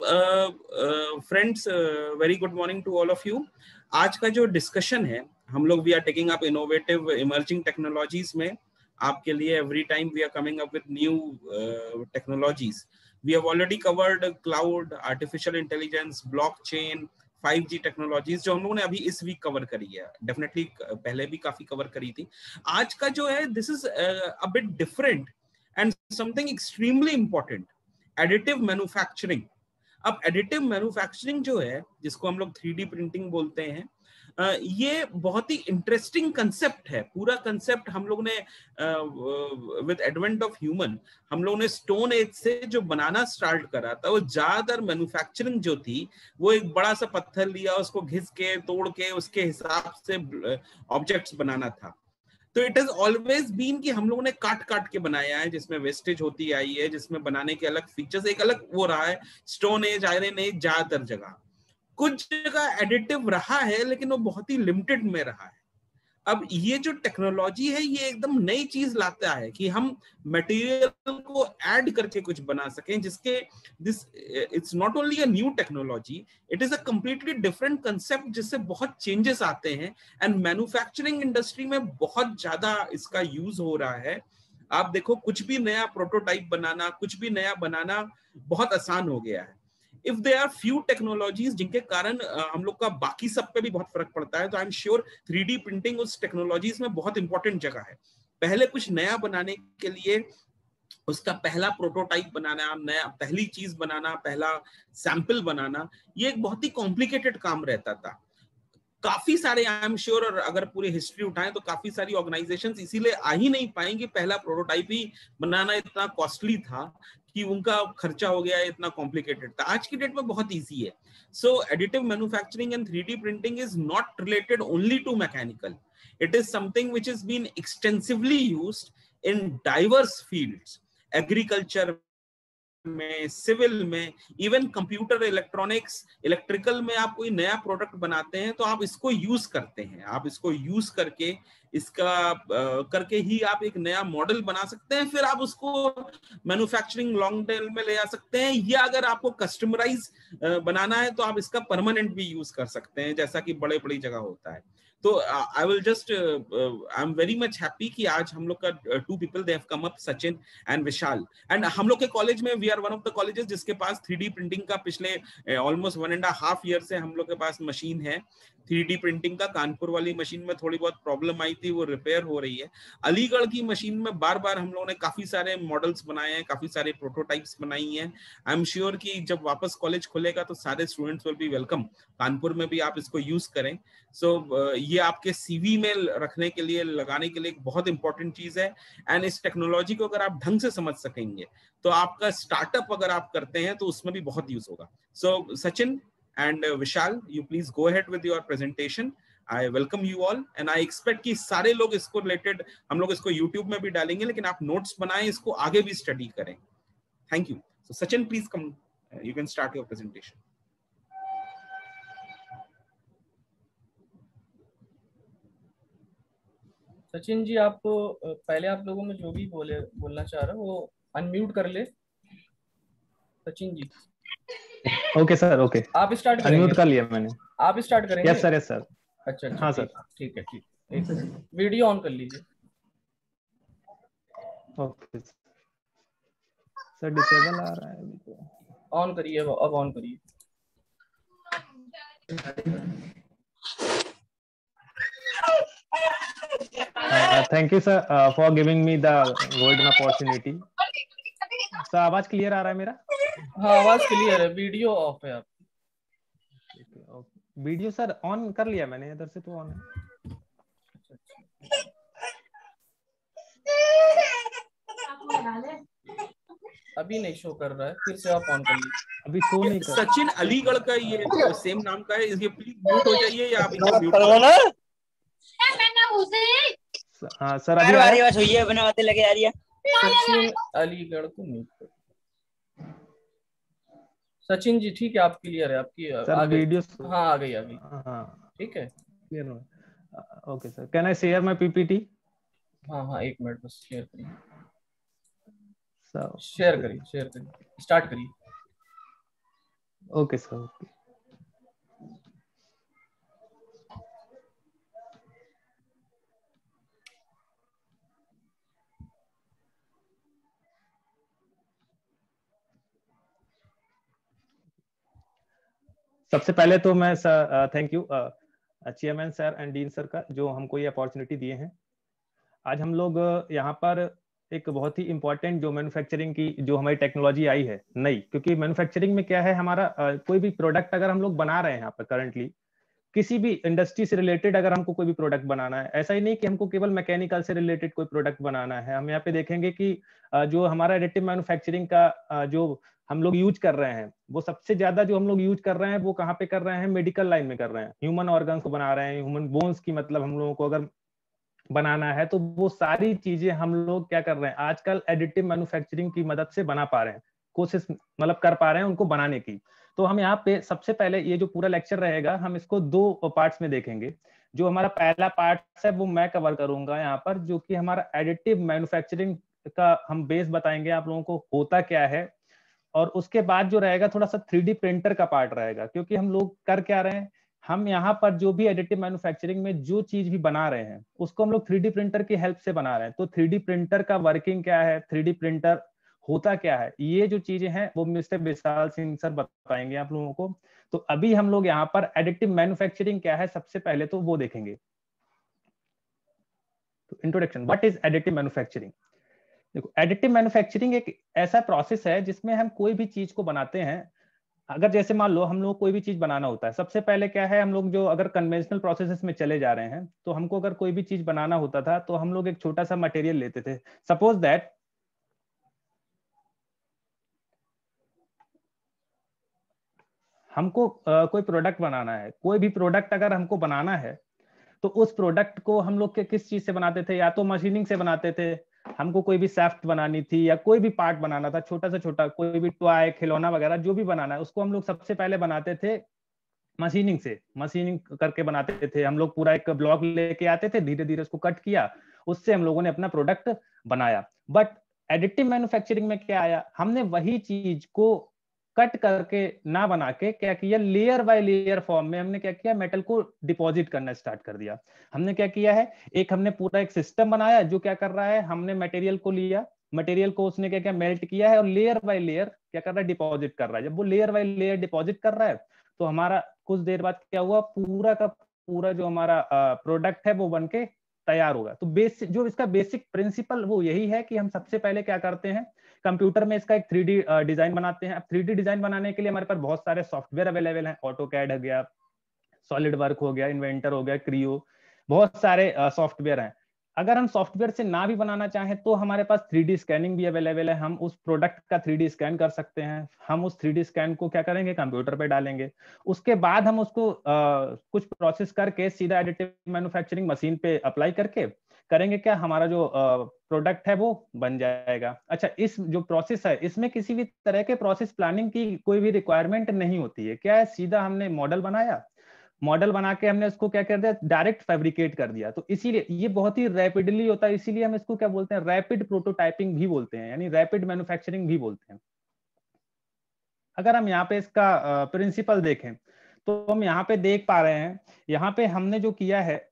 Friends, very good morning to all of you. आज का जो डिस्कशन है, हम लोग we are taking up innovative emerging technologies में आपके लिए every time we are coming up with new technologies. We have already covered cloud, artificial intelligence, blockchain, 5G technologies जो हम लोगों ने अभी इस वीक कवर करी है। डेफिनेटली पहले भी काफी कवर करी थी। आज का जो है this is a bit different and something extremely important, additive manufacturing. अब एडिटिव मैन्युफैक्चरिंग जो है, जिसको हम लोग 3D प्रिंटिंग बोलते हैं, ये बहुत ही इंटरेस्टिंग कंसेप्ट है। पूरा कंसेप्ट हम लोग ने विद एडवेंट ऑफ ह्यूमन, हम लोग ने स्टोन एज से जो बनाना स्टार्ट करा था, वो ज्यादातर मैन्युफैक्चरिंग जो थी वो एक बड़ा सा पत्थर लिया, उसको घिस के तोड़ के उसके हिसाब से ऑब्जेक्ट्स बनाना था। तो इट इज ऑलवेज बीन कि हम लोगों ने काट काट के बनाया है, जिसमें वेस्टेज होती आई है, जिसमें बनाने के अलग फीचर्स, एक अलग वो रहा है। स्टोन एज, आयरन एज, ज्यादातर जगह, कुछ जगह एडिटिव रहा है लेकिन वो बहुत ही लिमिटेड में रहा है। अब ये जो टेक्नोलॉजी है, ये एकदम नई चीज लाता है कि हम मटेरियल को ऐड करके कुछ बना सकें, जिसके this it's not only a new technology, it is a completely different concept, जिससे बहुत चेंजेस आते हैं। एंड मैन्युफैक्चरिंग इंडस्ट्री में बहुत ज्यादा इसका यूज हो रहा है। आप देखो, कुछ भी नया प्रोटोटाइप बनाना, कुछ भी नया बनाना बहुत आसान हो गया है। If they are few technologies जिनके कारण हम लोग का बाकी सब पे भी बहुत फर्क पड़ता है, तो I am sure 3D printing उस टेक्नोलॉजीज में बहुत इंपॉर्टेंट जगह है। पहले कुछ नया बनाने के लिए उसका पहला प्रोटोटाइप बनाना, नया पहली चीज बनाना, पहला सैंपल बनाना, ये एक बहुत ही कॉम्प्लिकेटेड काम रहता था। काफी सारे आई एम श्योर, और अगर पूरी हिस्ट्री उठाएं तो काफी सारी ऑर्गेनाइजेशंस इसीलिए आ ही नहीं पाएंगे, पहला प्रोटोटाइप ही बनाना इतना कॉस्टली था कि उनका खर्चा हो गया, इतना कॉम्प्लिकेटेड था। आज की डेट में बहुत इजी है। So additive manufacturing and 3D printing is not related only to mechanical, it is something which has been extensively used in diverse fields, agriculture में, सिविल में, इवन कंप्यूटर, इलेक्ट्रॉनिक्स, इलेक्ट्रिकल में आप कोई नया product बनाते हैं तो आप इसको यूज करते हैं। आप इसको यूज करके, इसका करके ही आप एक नया मॉडल बना सकते हैं, फिर आप उसको मैन्युफैक्चरिंग लॉन्ग टेल में ले आ सकते हैं, या अगर आपको कस्टमराइज बनाना है तो आप इसका परमानेंट भी यूज कर सकते हैं, जैसा कि बड़े बड़ी जगह होता है। तो I will just I am very much happy कि आज हम लोग का 2 people they have come up, Sachin and Vishal. And हम लोग के कॉलेज में we are one of the colleges जिसके पास 3D प्रिंटिंग का पिछले ऑलमोस्ट 1.5 ईयर से हम लोग के पास मशीन है 3D प्रिंटिंग का। कानपुर वाली मशीन में थोड़ी बहुत प्रॉब्लम आई थी, वो रिपेयर हो रही है। अलीगढ़ की मशीन में बार बार हम लोगों ने काफी सारे मॉडल्स बनाए हैं, काफी सारे प्रोटोटाइप्स बनाई हैं। आई एम श्योर कि जब वापस कॉलेज खुलेगा तो सारे students will be welcome. Kanpur में भी आप इसको यूज करें। ये आपके सीवी में रखने के लिए, लगाने के लिए एक बहुत इंपॉर्टेंट चीज है। एंड इस टेक्नोलॉजी को अगर आप ढंग से समझ सकेंगे तो आपका स्टार्टअप अगर आप करते हैं तो उसमें भी बहुत यूज होगा। So Sachin and Vishal, you please go ahead with your presentation. I welcome you all and I expect कि सारे लोग इसको रिलेटेड, हम लोग इसको यूट्यूब में भी डालेंगे, लेकिन आप नोट्स बनाएं, इसको आगे भी स्टडी करें। Thank you. So Sachin please come, you can start your presentation. Sachin ji, आप पहले आप लोगों में जो भी बोलना चाह रहे हो वो अनम्यूट कर ले। Sachin ji. Okay sir, okay. आप स्टार्ट करेंगे? अनम्यूट कर लिया मैंने। आप स्टार्ट करेंगे? Yes sir, yes sir. अच्छा अच्छा, हाँ सर। ठीक है। एक वीडियो ऑन कर लीजिए। ओके सर, डिसेबल आ रहा है अभी तो। ऑन करिए, अब ऑन करिए। Thank you sir for giving me the golden opportunity. Sir आवाज क्लियर आ रहा है मेरा? हाँ, आवाज क्लियर है, वीडियो ऑफ है। आप वीडियो सर ऑन कर लिया मैंने, इधर से तो ऑन है। अभी नहीं शो कर रहा है, फिर से आप ऑन कर लीजिए। अभी शो नहीं कर। सचिन अलीगढ़ का ये सेम नाम का है, इसलिए प्लीज म्यूट हो जाइए, या आप इसे म्यूट हाँ सर, अभी आया। बस हुई है, बनाते लगे आ रही है। सचिन अलीगढ़ को म्यूट कर। सचिन जी ठीक है, आप क्लियर है, आपकी सर वीडियो। हाँ आ गई। हाँ ठीक है, clear. Okay sir, can I share my PPT? हाँ एक मिनट बस, शेयर करिए। सर शेयर करिए, स्टार्ट करिए। Okay sir, okay. सबसे पहले तो मैं sir thank you chairman sir and dean sir का जो हमको ये अपॉर्चुनिटी दिए हैं। आज हम लोग यहाँ पर एक बहुत ही इंपॉर्टेंट जो मैन्युफैक्चरिंग की जो हमारी टेक्नोलॉजी आई है नई, क्योंकि मैन्युफैक्चरिंग में क्या है हमारा कोई भी प्रोडक्ट अगर हम लोग बना रहे हैं यहाँ पर करंटली किसी भी इंडस्ट्री से रिलेटेड अगर हमको कोई भी प्रोडक्ट बनाना है, ऐसा ही नहीं कि हमको केवल मैकेनिकल से रिलेटेड कोई प्रोडक्ट बनाना है। हम यहाँ पे देखेंगे कि जो हमारा एडिटिव मैन्युफैक्चरिंग का जो हम लोग यूज कर रहे हैं वो सबसे ज्यादा जो हम लोग यूज कर रहे हैं वो कहाँ पे कर रहे हैं, मेडिकल लाइन में कर रहे हैं। ह्यूमन ऑर्गन्स को बना रहे हैं, ह्यूमन बोन्स की मतलब हम लोगों को अगर बनाना है तो वो सारी चीजें हम लोग क्या कर रहे हैं आजकल एडिटिव मैन्युफैक्चरिंग की मदद से बना पा रहे हैं, कोशिश मतलब कर पा रहे हैं उनको बनाने की। तो हम यहाँ पे सबसे पहले ये जो पूरा लेक्चर रहेगा हम इसको दो पार्ट्स में देखेंगे। जो हमारा पहला पार्ट है वो मैं कवर करूंगा यहाँ पर, जो कि हमारा एडिटिव मैन्युफैक्चरिंग का हम बेस बताएंगे आप लोगों को होता क्या है। और उसके बाद जो रहेगा थोड़ा सा 3D प्रिंटर का पार्ट रहेगा, क्योंकि हम लोग कर क्या रहे हैं, हम यहाँ पर जो भी एडिटिव मैन्युफैक्चरिंग में जो चीज भी बना रहे हैं उसको हम लोग 3D प्रिंटर की हेल्प से बना रहे हैं। तो 3D प्रिंटर का वर्किंग क्या है, 3D प्रिंटर होता क्या है, ये जो चीजें हैं वो मिस्टर विशाल सिंह सर बताएंगे आप लोगों को। तो अभी हम लोग यहाँ पर एडिटिव मैन्युफैक्चरिंग क्या है सबसे पहले तो वो देखेंगे। तो introduction, what is additive manufacturing. देखो एडिटिव मैन्युफैक्चरिंग एक ऐसा प्रोसेस है जिसमें हम कोई भी चीज को बनाते हैं। अगर जैसे मान लो हम लोग कोई भी चीज बनाना होता है, सबसे पहले क्या है हम लोग जो अगर कन्वेंशनल प्रोसेसेस में चले जा रहे हैं तो हमको अगर कोई भी चीज बनाना होता था तो हम लोग एक छोटा सा मटेरियल लेते थे। सपोज दैट हमको कोई प्रोडक्ट बनाना है, कोई भी प्रोडक्ट अगर हमको बनाना है तो उस प्रोडक्ट को हम लोग के किस चीज से बनाते थे, या तो मशीनिंग से बनाते थे। हमको कोई भी सैफ्ट बनानी थी या कोई भी पार्ट बनाना था छोटा से छोटा, कोई भी टॉय खिलौना वगैरह जो भी बनाना है उसको हम लोग सबसे पहले बनाते थे मशीनिंग से। मशीनिंग करके बनाते थे हम लोग, पूरा एक ब्लॉक लेके आते थे, धीरे धीरे उसको कट किया, उससे हम लोगों ने अपना प्रोडक्ट बनाया। बट एडिटिव मैन्युफैक्चरिंग में क्या आया, हमने वही चीज को कट करके ना बना के क्या किया, लेयर बाय लेयर फॉर्म में हमने क्या किया, मेटल को डिपॉजिट करना स्टार्ट कर दिया। हमने क्या किया है, एक हमने पूरा एक सिस्टम बनाया जो क्या कर रहा है, हमने मटेरियल को लिया, मटेरियल को उसने क्या क्या मेल्ट किया है और लेयर बाय लेयर क्या कर रहा है, डिपॉजिट कर रहा है। जब वो लेयर बाय लेयर डिपॉजिट कर रहा है तो हमारा कुछ देर बाद क्या हुआ, पूरा का पूरा जो हमारा प्रोडक्ट है वो बनके तैयार होगा। तो बेसिक जो इसका बेसिक प्रिंसिपल वो यही है कि हम सबसे पहले क्या करते हैं, कंप्यूटर में इसका एक 3D डिजाइन बनाते हैं। अब 3D डिजाइन बनाने के लिए हमारे पास बहुत सारे सॉफ्टवेयर अवेलेबल हैं, ऑटोकैड हो गया, सॉलिड वर्क हो गया, इन्वेंटर हो गया, क्रियो, बहुत सारे सॉफ्टवेयर हैं। अगर हम सॉफ्टवेयर से ना भी बनाना चाहें तो हमारे पास 3D स्कैनिंग भी अवेलेबल है, हम उस प्रोडक्ट का 3D स्कैन कर सकते हैं। हम उस 3D स्कैन को क्या करेंगे, कंप्यूटर पे डालेंगे, उसके बाद हम उसको कुछ प्रोसेस करके सीधा एडिटिव मैन्युफैक्चरिंग मशीन पे अप्लाई करके करेंगे क्या, हमारा जो प्रोडक्ट है वो बन जाएगा। अच्छा, इस जो प्रोसेस है इसमें किसी भी तरह के प्रोसेस प्लानिंग की कोई भी रिक्वायरमेंट नहीं होती है। क्या है, सीधा हमने मॉडल बनाया, मॉडल बना के हमने उसको क्या कर दिया, डायरेक्ट फैब्रिकेट कर दिया। तो इसीलिए ये बहुत ही रैपिडली होता है, इसीलिए हम इसको क्या बोलते हैं, रैपिड प्रोटोटाइपिंग भी बोलते हैं, यानी रैपिड मैन्युफैक्चरिंग भी बोलते हैं। अगर हम यहाँ पे इसका प्रिंसिपल देखें तो हम यहाँ पे देख पा रहे हैं, यहाँ पे हमने जो किया है,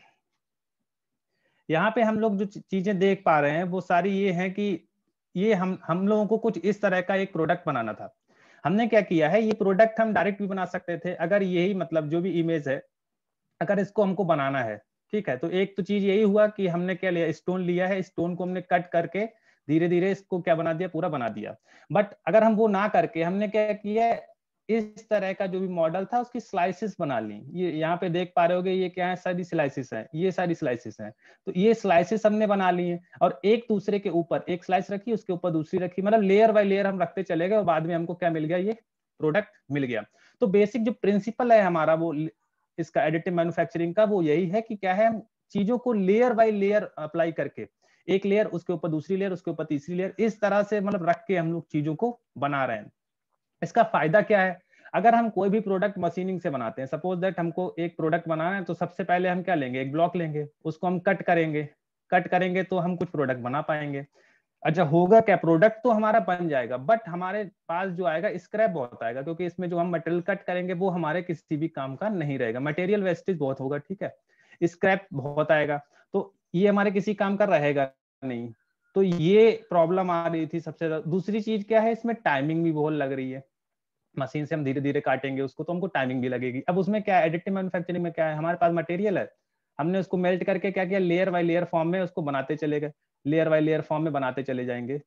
यहाँ पे हम लोग जो चीजें देख पा रहे हैं वो सारी ये हैं कि ये हम लोगों को कुछ इस तरह का एक प्रोडक्ट बनाना था। हमने क्या किया है, ये प्रोडक्ट हम डायरेक्ट भी बना सकते थे, अगर यही मतलब जो भी इमेज है अगर इसको हमको बनाना है, ठीक है। तो एक तो चीज यही हुआ कि हमने क्या लिया, स्टोन लिया है, स्टोन को हमने कट करके धीरे धीरे इसको क्या बना दिया, पूरा बना दिया। बट अगर हम वो ना करके हमने क्या किया, इस तरह का जो भी मॉडल था उसकी स्लाइसेस बना ली। ये यहाँ पे देख पा रहे होगे, ये क्या है, सारी स्लाइसेस है, ये सारी स्लाइसेस हैं। तो ये स्लाइसेस हमने बना ली है और एक दूसरे के ऊपर एक स्लाइस रखी, उसके ऊपर दूसरी रखी, मतलब लेयर बाय लेयर हम रखते चले गए और बाद में हमको क्या मिल गया, ये प्रोडक्ट मिल गया। तो बेसिक जो प्रिंसिपल है हमारा वो इसका एडिटिव मैन्युफैक्चरिंग का वो यही है कि क्या है, हम चीजों को लेयर बाय लेयर अप्लाई करके, एक लेयर उसके ऊपर दूसरी लेयर उसके ऊपर तीसरी लेयर, इस तरह से मतलब रख के हम लोग चीजों को बना रहे हैं। इसका फायदा क्या है, अगर हम कोई भी प्रोडक्ट मशीनिंग से बनाते हैं, सपोज दैट हमको एक प्रोडक्ट बनाना है, तो सबसे पहले हम क्या लेंगे, एक ब्लॉक लेंगे, उसको हम कट करेंगे, कट करेंगे तो हम कुछ प्रोडक्ट बना पाएंगे। अच्छा होगा क्या, प्रोडक्ट तो हमारा बन जाएगा, बट हमारे पास जो आएगा स्क्रैप बहुत आएगा, क्योंकि इसमें जो हम मटेरियल कट करेंगे वो हमारे किसी भी काम का नहीं रहेगा, मटेरियल वेस्टेज बहुत होगा, ठीक है, स्क्रैप बहुत आएगा, तो ये हमारे किसी काम का रहेगा नहीं। तो ये प्रॉब्लम आ रही थी सबसे ज्यादा। दूसरी चीज क्या है, इसमें टाइमिंग भी बहुत लग रही है, मशीन से हम धीरे धीरे काटेंगे उसको तो हमको टाइमिंग भी लगेगी। अब उसमें क्या है, एडिटिव मैन्युफैक्चरिंग में क्या है, हमारे पास मटेरियल है, हमने उसको मेल्ट करके क्या किया, लेयर बाय लेयर फॉर्म में उसको बनाते चले गए, लेयर बाय लेयर फॉर्म में बनाते चले जाएंगे,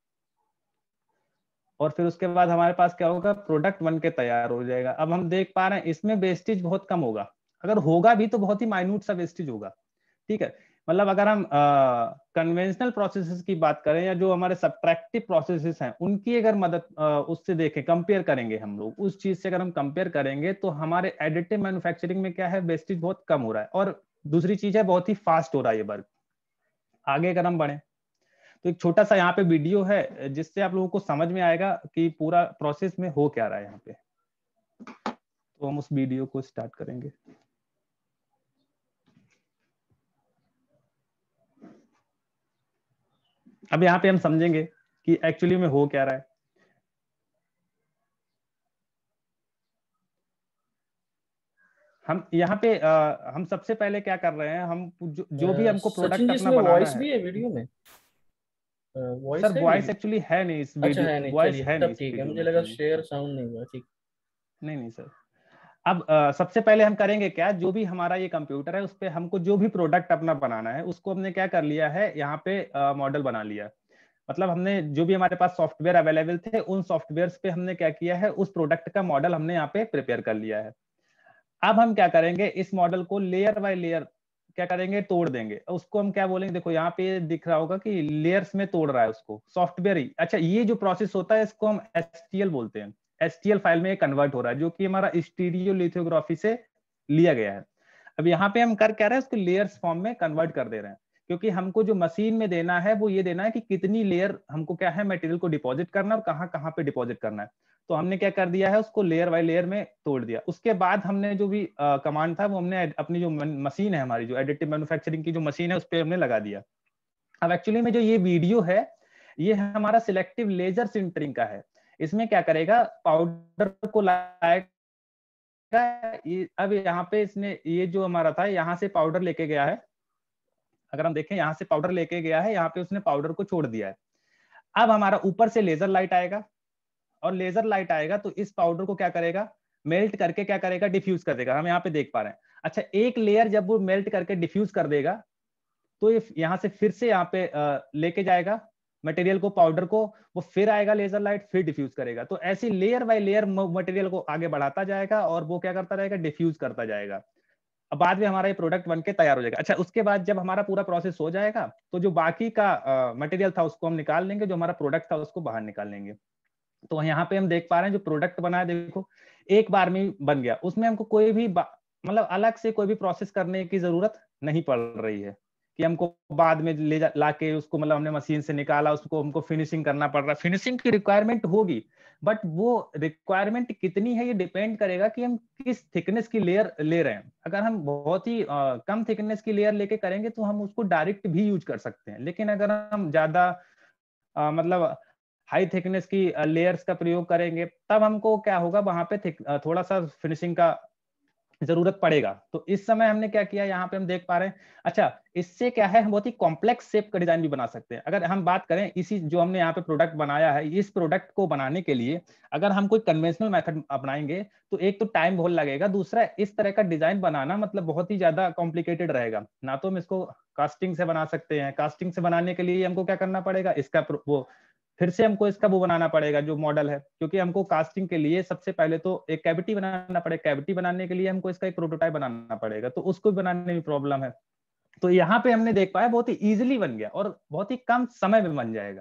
और फिर उसके बाद हमारे पास क्या होगा, प्रोडक्ट बन के तैयार हो जाएगा। अब हम देख पा रहे हैं इसमें वेस्टेज बहुत कम होगा, अगर होगा भी तो बहुत ही माइन्यूट सा वेस्टेज होगा, ठीक है। मतलब अगर हम कन्वेंशनल प्रोसेसेस की बात करें या जो हमारे सब्ट्रैक्टिव प्रोसेसेस हैं उनकी अगर मदद उससे देखें, कंपेयर करेंगे हम लोग उस चीज से, अगर हम कंपेयर करेंगे तो हमारे एडिटिव मैन्युफैक्चरिंग में क्या है, वेस्टेज बहुत कम हो रहा है, और दूसरी चीज है बहुत ही फास्ट हो रहा है ये वर्क। आगे अगर हम बढ़े तो एक छोटा सा यहाँ पे वीडियो है जिससे आप लोगों को समझ में आएगा कि पूरा प्रोसेस में हो क्या रहा है यहाँ पे, तो हम उस वीडियो को स्टार्ट करेंगे। अब यहाँ पे हम समझेंगे कि एक्चुअली में हो क्या रहा है। हम यहाँ पे हम सबसे पहले क्या कर रहे हैं, हम जो भी हमको प्रोडक्ट अपना बनाना वॉइस है। भी है वीडियो में? वॉइस सर है वॉइस वीडियो? एक्चुअली है नहीं इस अच्छा वीडियो, है नहीं, वॉइस चलिए है नहीं तब इस ठीक है, वीडियो मुझे में, लगा नहीं शेयर साउंड नहीं हुआ, ठीक। नहीं सर। अब सबसे पहले हम करेंगे क्या, जो भी हमारा ये कंप्यूटर है उस पे हमको जो भी प्रोडक्ट अपना बनाना है उसको हमने क्या कर लिया है, यहाँ पे मॉडल बना लिया। मतलब हमने जो भी हमारे पास सॉफ्टवेयर अवेलेबल थे उन सॉफ्टवेयर पे हमने क्या किया है, उस प्रोडक्ट का मॉडल हमने यहाँ पे प्रिपेयर कर लिया है। अब हम क्या करेंगे, इस मॉडल को लेयर बाय लेयर क्या करेंगे, तोड़ देंगे। उसको हम क्या बोलेंगे, देखो यहाँ पे दिख रहा होगा कि लेयर्स में तोड़ रहा है उसको सॉफ्टवेयर ही। अच्छा ये जो प्रोसेस होता है इसको हम एसटीएल बोलते हैं, एसटीएल फाइल में कन्वर्ट हो रहा है, जो कि हमारा स्टीरियो लिथोग्राफी से लिया गया है। अब यहाँ पे हम कर क्या रहे हैं, उसको लेयर्स फॉर्म में कन्वर्ट कर दे रहे हैं, क्योंकि हमको जो मशीन में देना है वो ये देना है कि कितनी लेयर हमको क्या है, मटेरियल को डिपॉजिट करना है और कहाँ कहाँ पे डिपॉजिट करना है। तो हमने क्या कर दिया है, उसको लेयर बाय लेयर में तोड़ दिया। उसके बाद हमने जो भी कमांड था वो हमने अपनी जो मशीन है, हमारी जो एडिटिव मैन्युफैक्चरिंग की जो मशीन है उस पर हमने लगा दिया। अब एक्चुअली में जो ये वीडियो है ये हमारा सिलेक्टिव लेजर सिंटरिंग का है। इसमें क्या करेगा, पाउडर को लाएगा, अब यहाँ पे इसने ये जो हमारा था यहाँ से पाउडर लेके गया है, अगर हम देखें यहाँ से पाउडर लेके गया है, यहाँ पे उसने पाउडर को छोड़ दिया है। अब हमारा ऊपर से लेजर लाइट आएगा, और लेजर लाइट आएगा तो इस पाउडर को क्या करेगा, मेल्ट करके क्या करेगा, डिफ्यूज कर देगा। हम यहाँ पे देख पा रहे हैं। अच्छा एक लेयर जब वो मेल्ट करके डिफ्यूज कर देगा तो ये यहाँ से फिर से यहाँ पे लेके जाएगा मटेरियल को, पाउडर को, वो फिर आएगा लेजर लाइट, फिर डिफ्यूज करेगा। तो ऐसी लेयर बाय लेयर मटेरियल को आगे बढ़ाता जाएगा और वो क्या करता रहेगा, डिफ्यूज करता जाएगा। अब बाद में हमारा ये प्रोडक्ट बनके तैयार हो जाएगा। अच्छा उसके बाद जब हमारा पूरा प्रोसेस हो जाएगा तो जो बाकी का मटेरियल था उसको हम निकाल लेंगे, जो हमारा प्रोडक्ट था उसको बाहर निकाल लेंगे। तो यहाँ पे हम देख पा रहे हैं जो प्रोडक्ट बना है, देखो एक बार में बन गया, उसमें हमको कोई भी मतलब अलग से कोई भी प्रोसेस करने की जरूरत नहीं पड़ रही है कि हमको बाद में ले लाके उसको, मतलब हमने मशीन से निकाला उसको हमको फिनिशिंग करना पड़ रहा है। फिनिशिंग की रिक्वायरमेंट होगी, बट वो रिक्वायरमेंट कितनी है ये डिपेंड करेगा कि हम किस थिकनेस की लेयर ले रहे हैं। अगर हम बहुत ही कम थिकनेस की लेयर लेके करेंगे तो हम उसको डायरेक्ट भी यूज कर सकते हैं, लेकिन अगर हम ज्यादा मतलब हाई थिकनेस की लेयर्स का प्रयोग करेंगे तब हमको क्या होगा, वहां पे थोड़ा सा फिनिशिंग का जरूरत पड़ेगा। तो इस समय हमने क्या किया, यहाँ पे हम देख पा रहे हैं। अच्छा इससे क्या है, हम बहुत ही कॉम्प्लेक्स शेप का डिजाइन भी बना सकते हैं। अगर हम बात करें इसी जो हमने यहाँ पे प्रोडक्ट बनाया है, इस प्रोडक्ट को बनाने के लिए अगर हम कोई कन्वेंशनल मेथड अपनाएंगे तो एक तो टाइम बहुत लगेगा, दूसरा इस तरह का डिजाइन बनाना मतलब बहुत ही ज्यादा कॉम्प्लिकेटेड रहेगा। ना तो हम इसको कास्टिंग से बना सकते हैं, कास्टिंग से बनाने के लिए हमको क्या करना पड़ेगा, इसका वो फिर से हमको इसका वो बनाना पड़ेगा जो मॉडल है, क्योंकि हमको कास्टिंग के लिए सबसे पहले तो एक कैविटी बनाना पड़ेगा, कैविटी बनाने के लिए हमको इसका एक प्रोटोटाइप बनाना पड़ेगा, तो उसको बनाने में प्रॉब्लम है। तो यहाँ पे हमने देख पाया बहुत ही इजीली बन गया और बहुत ही कम समय में बन जाएगा।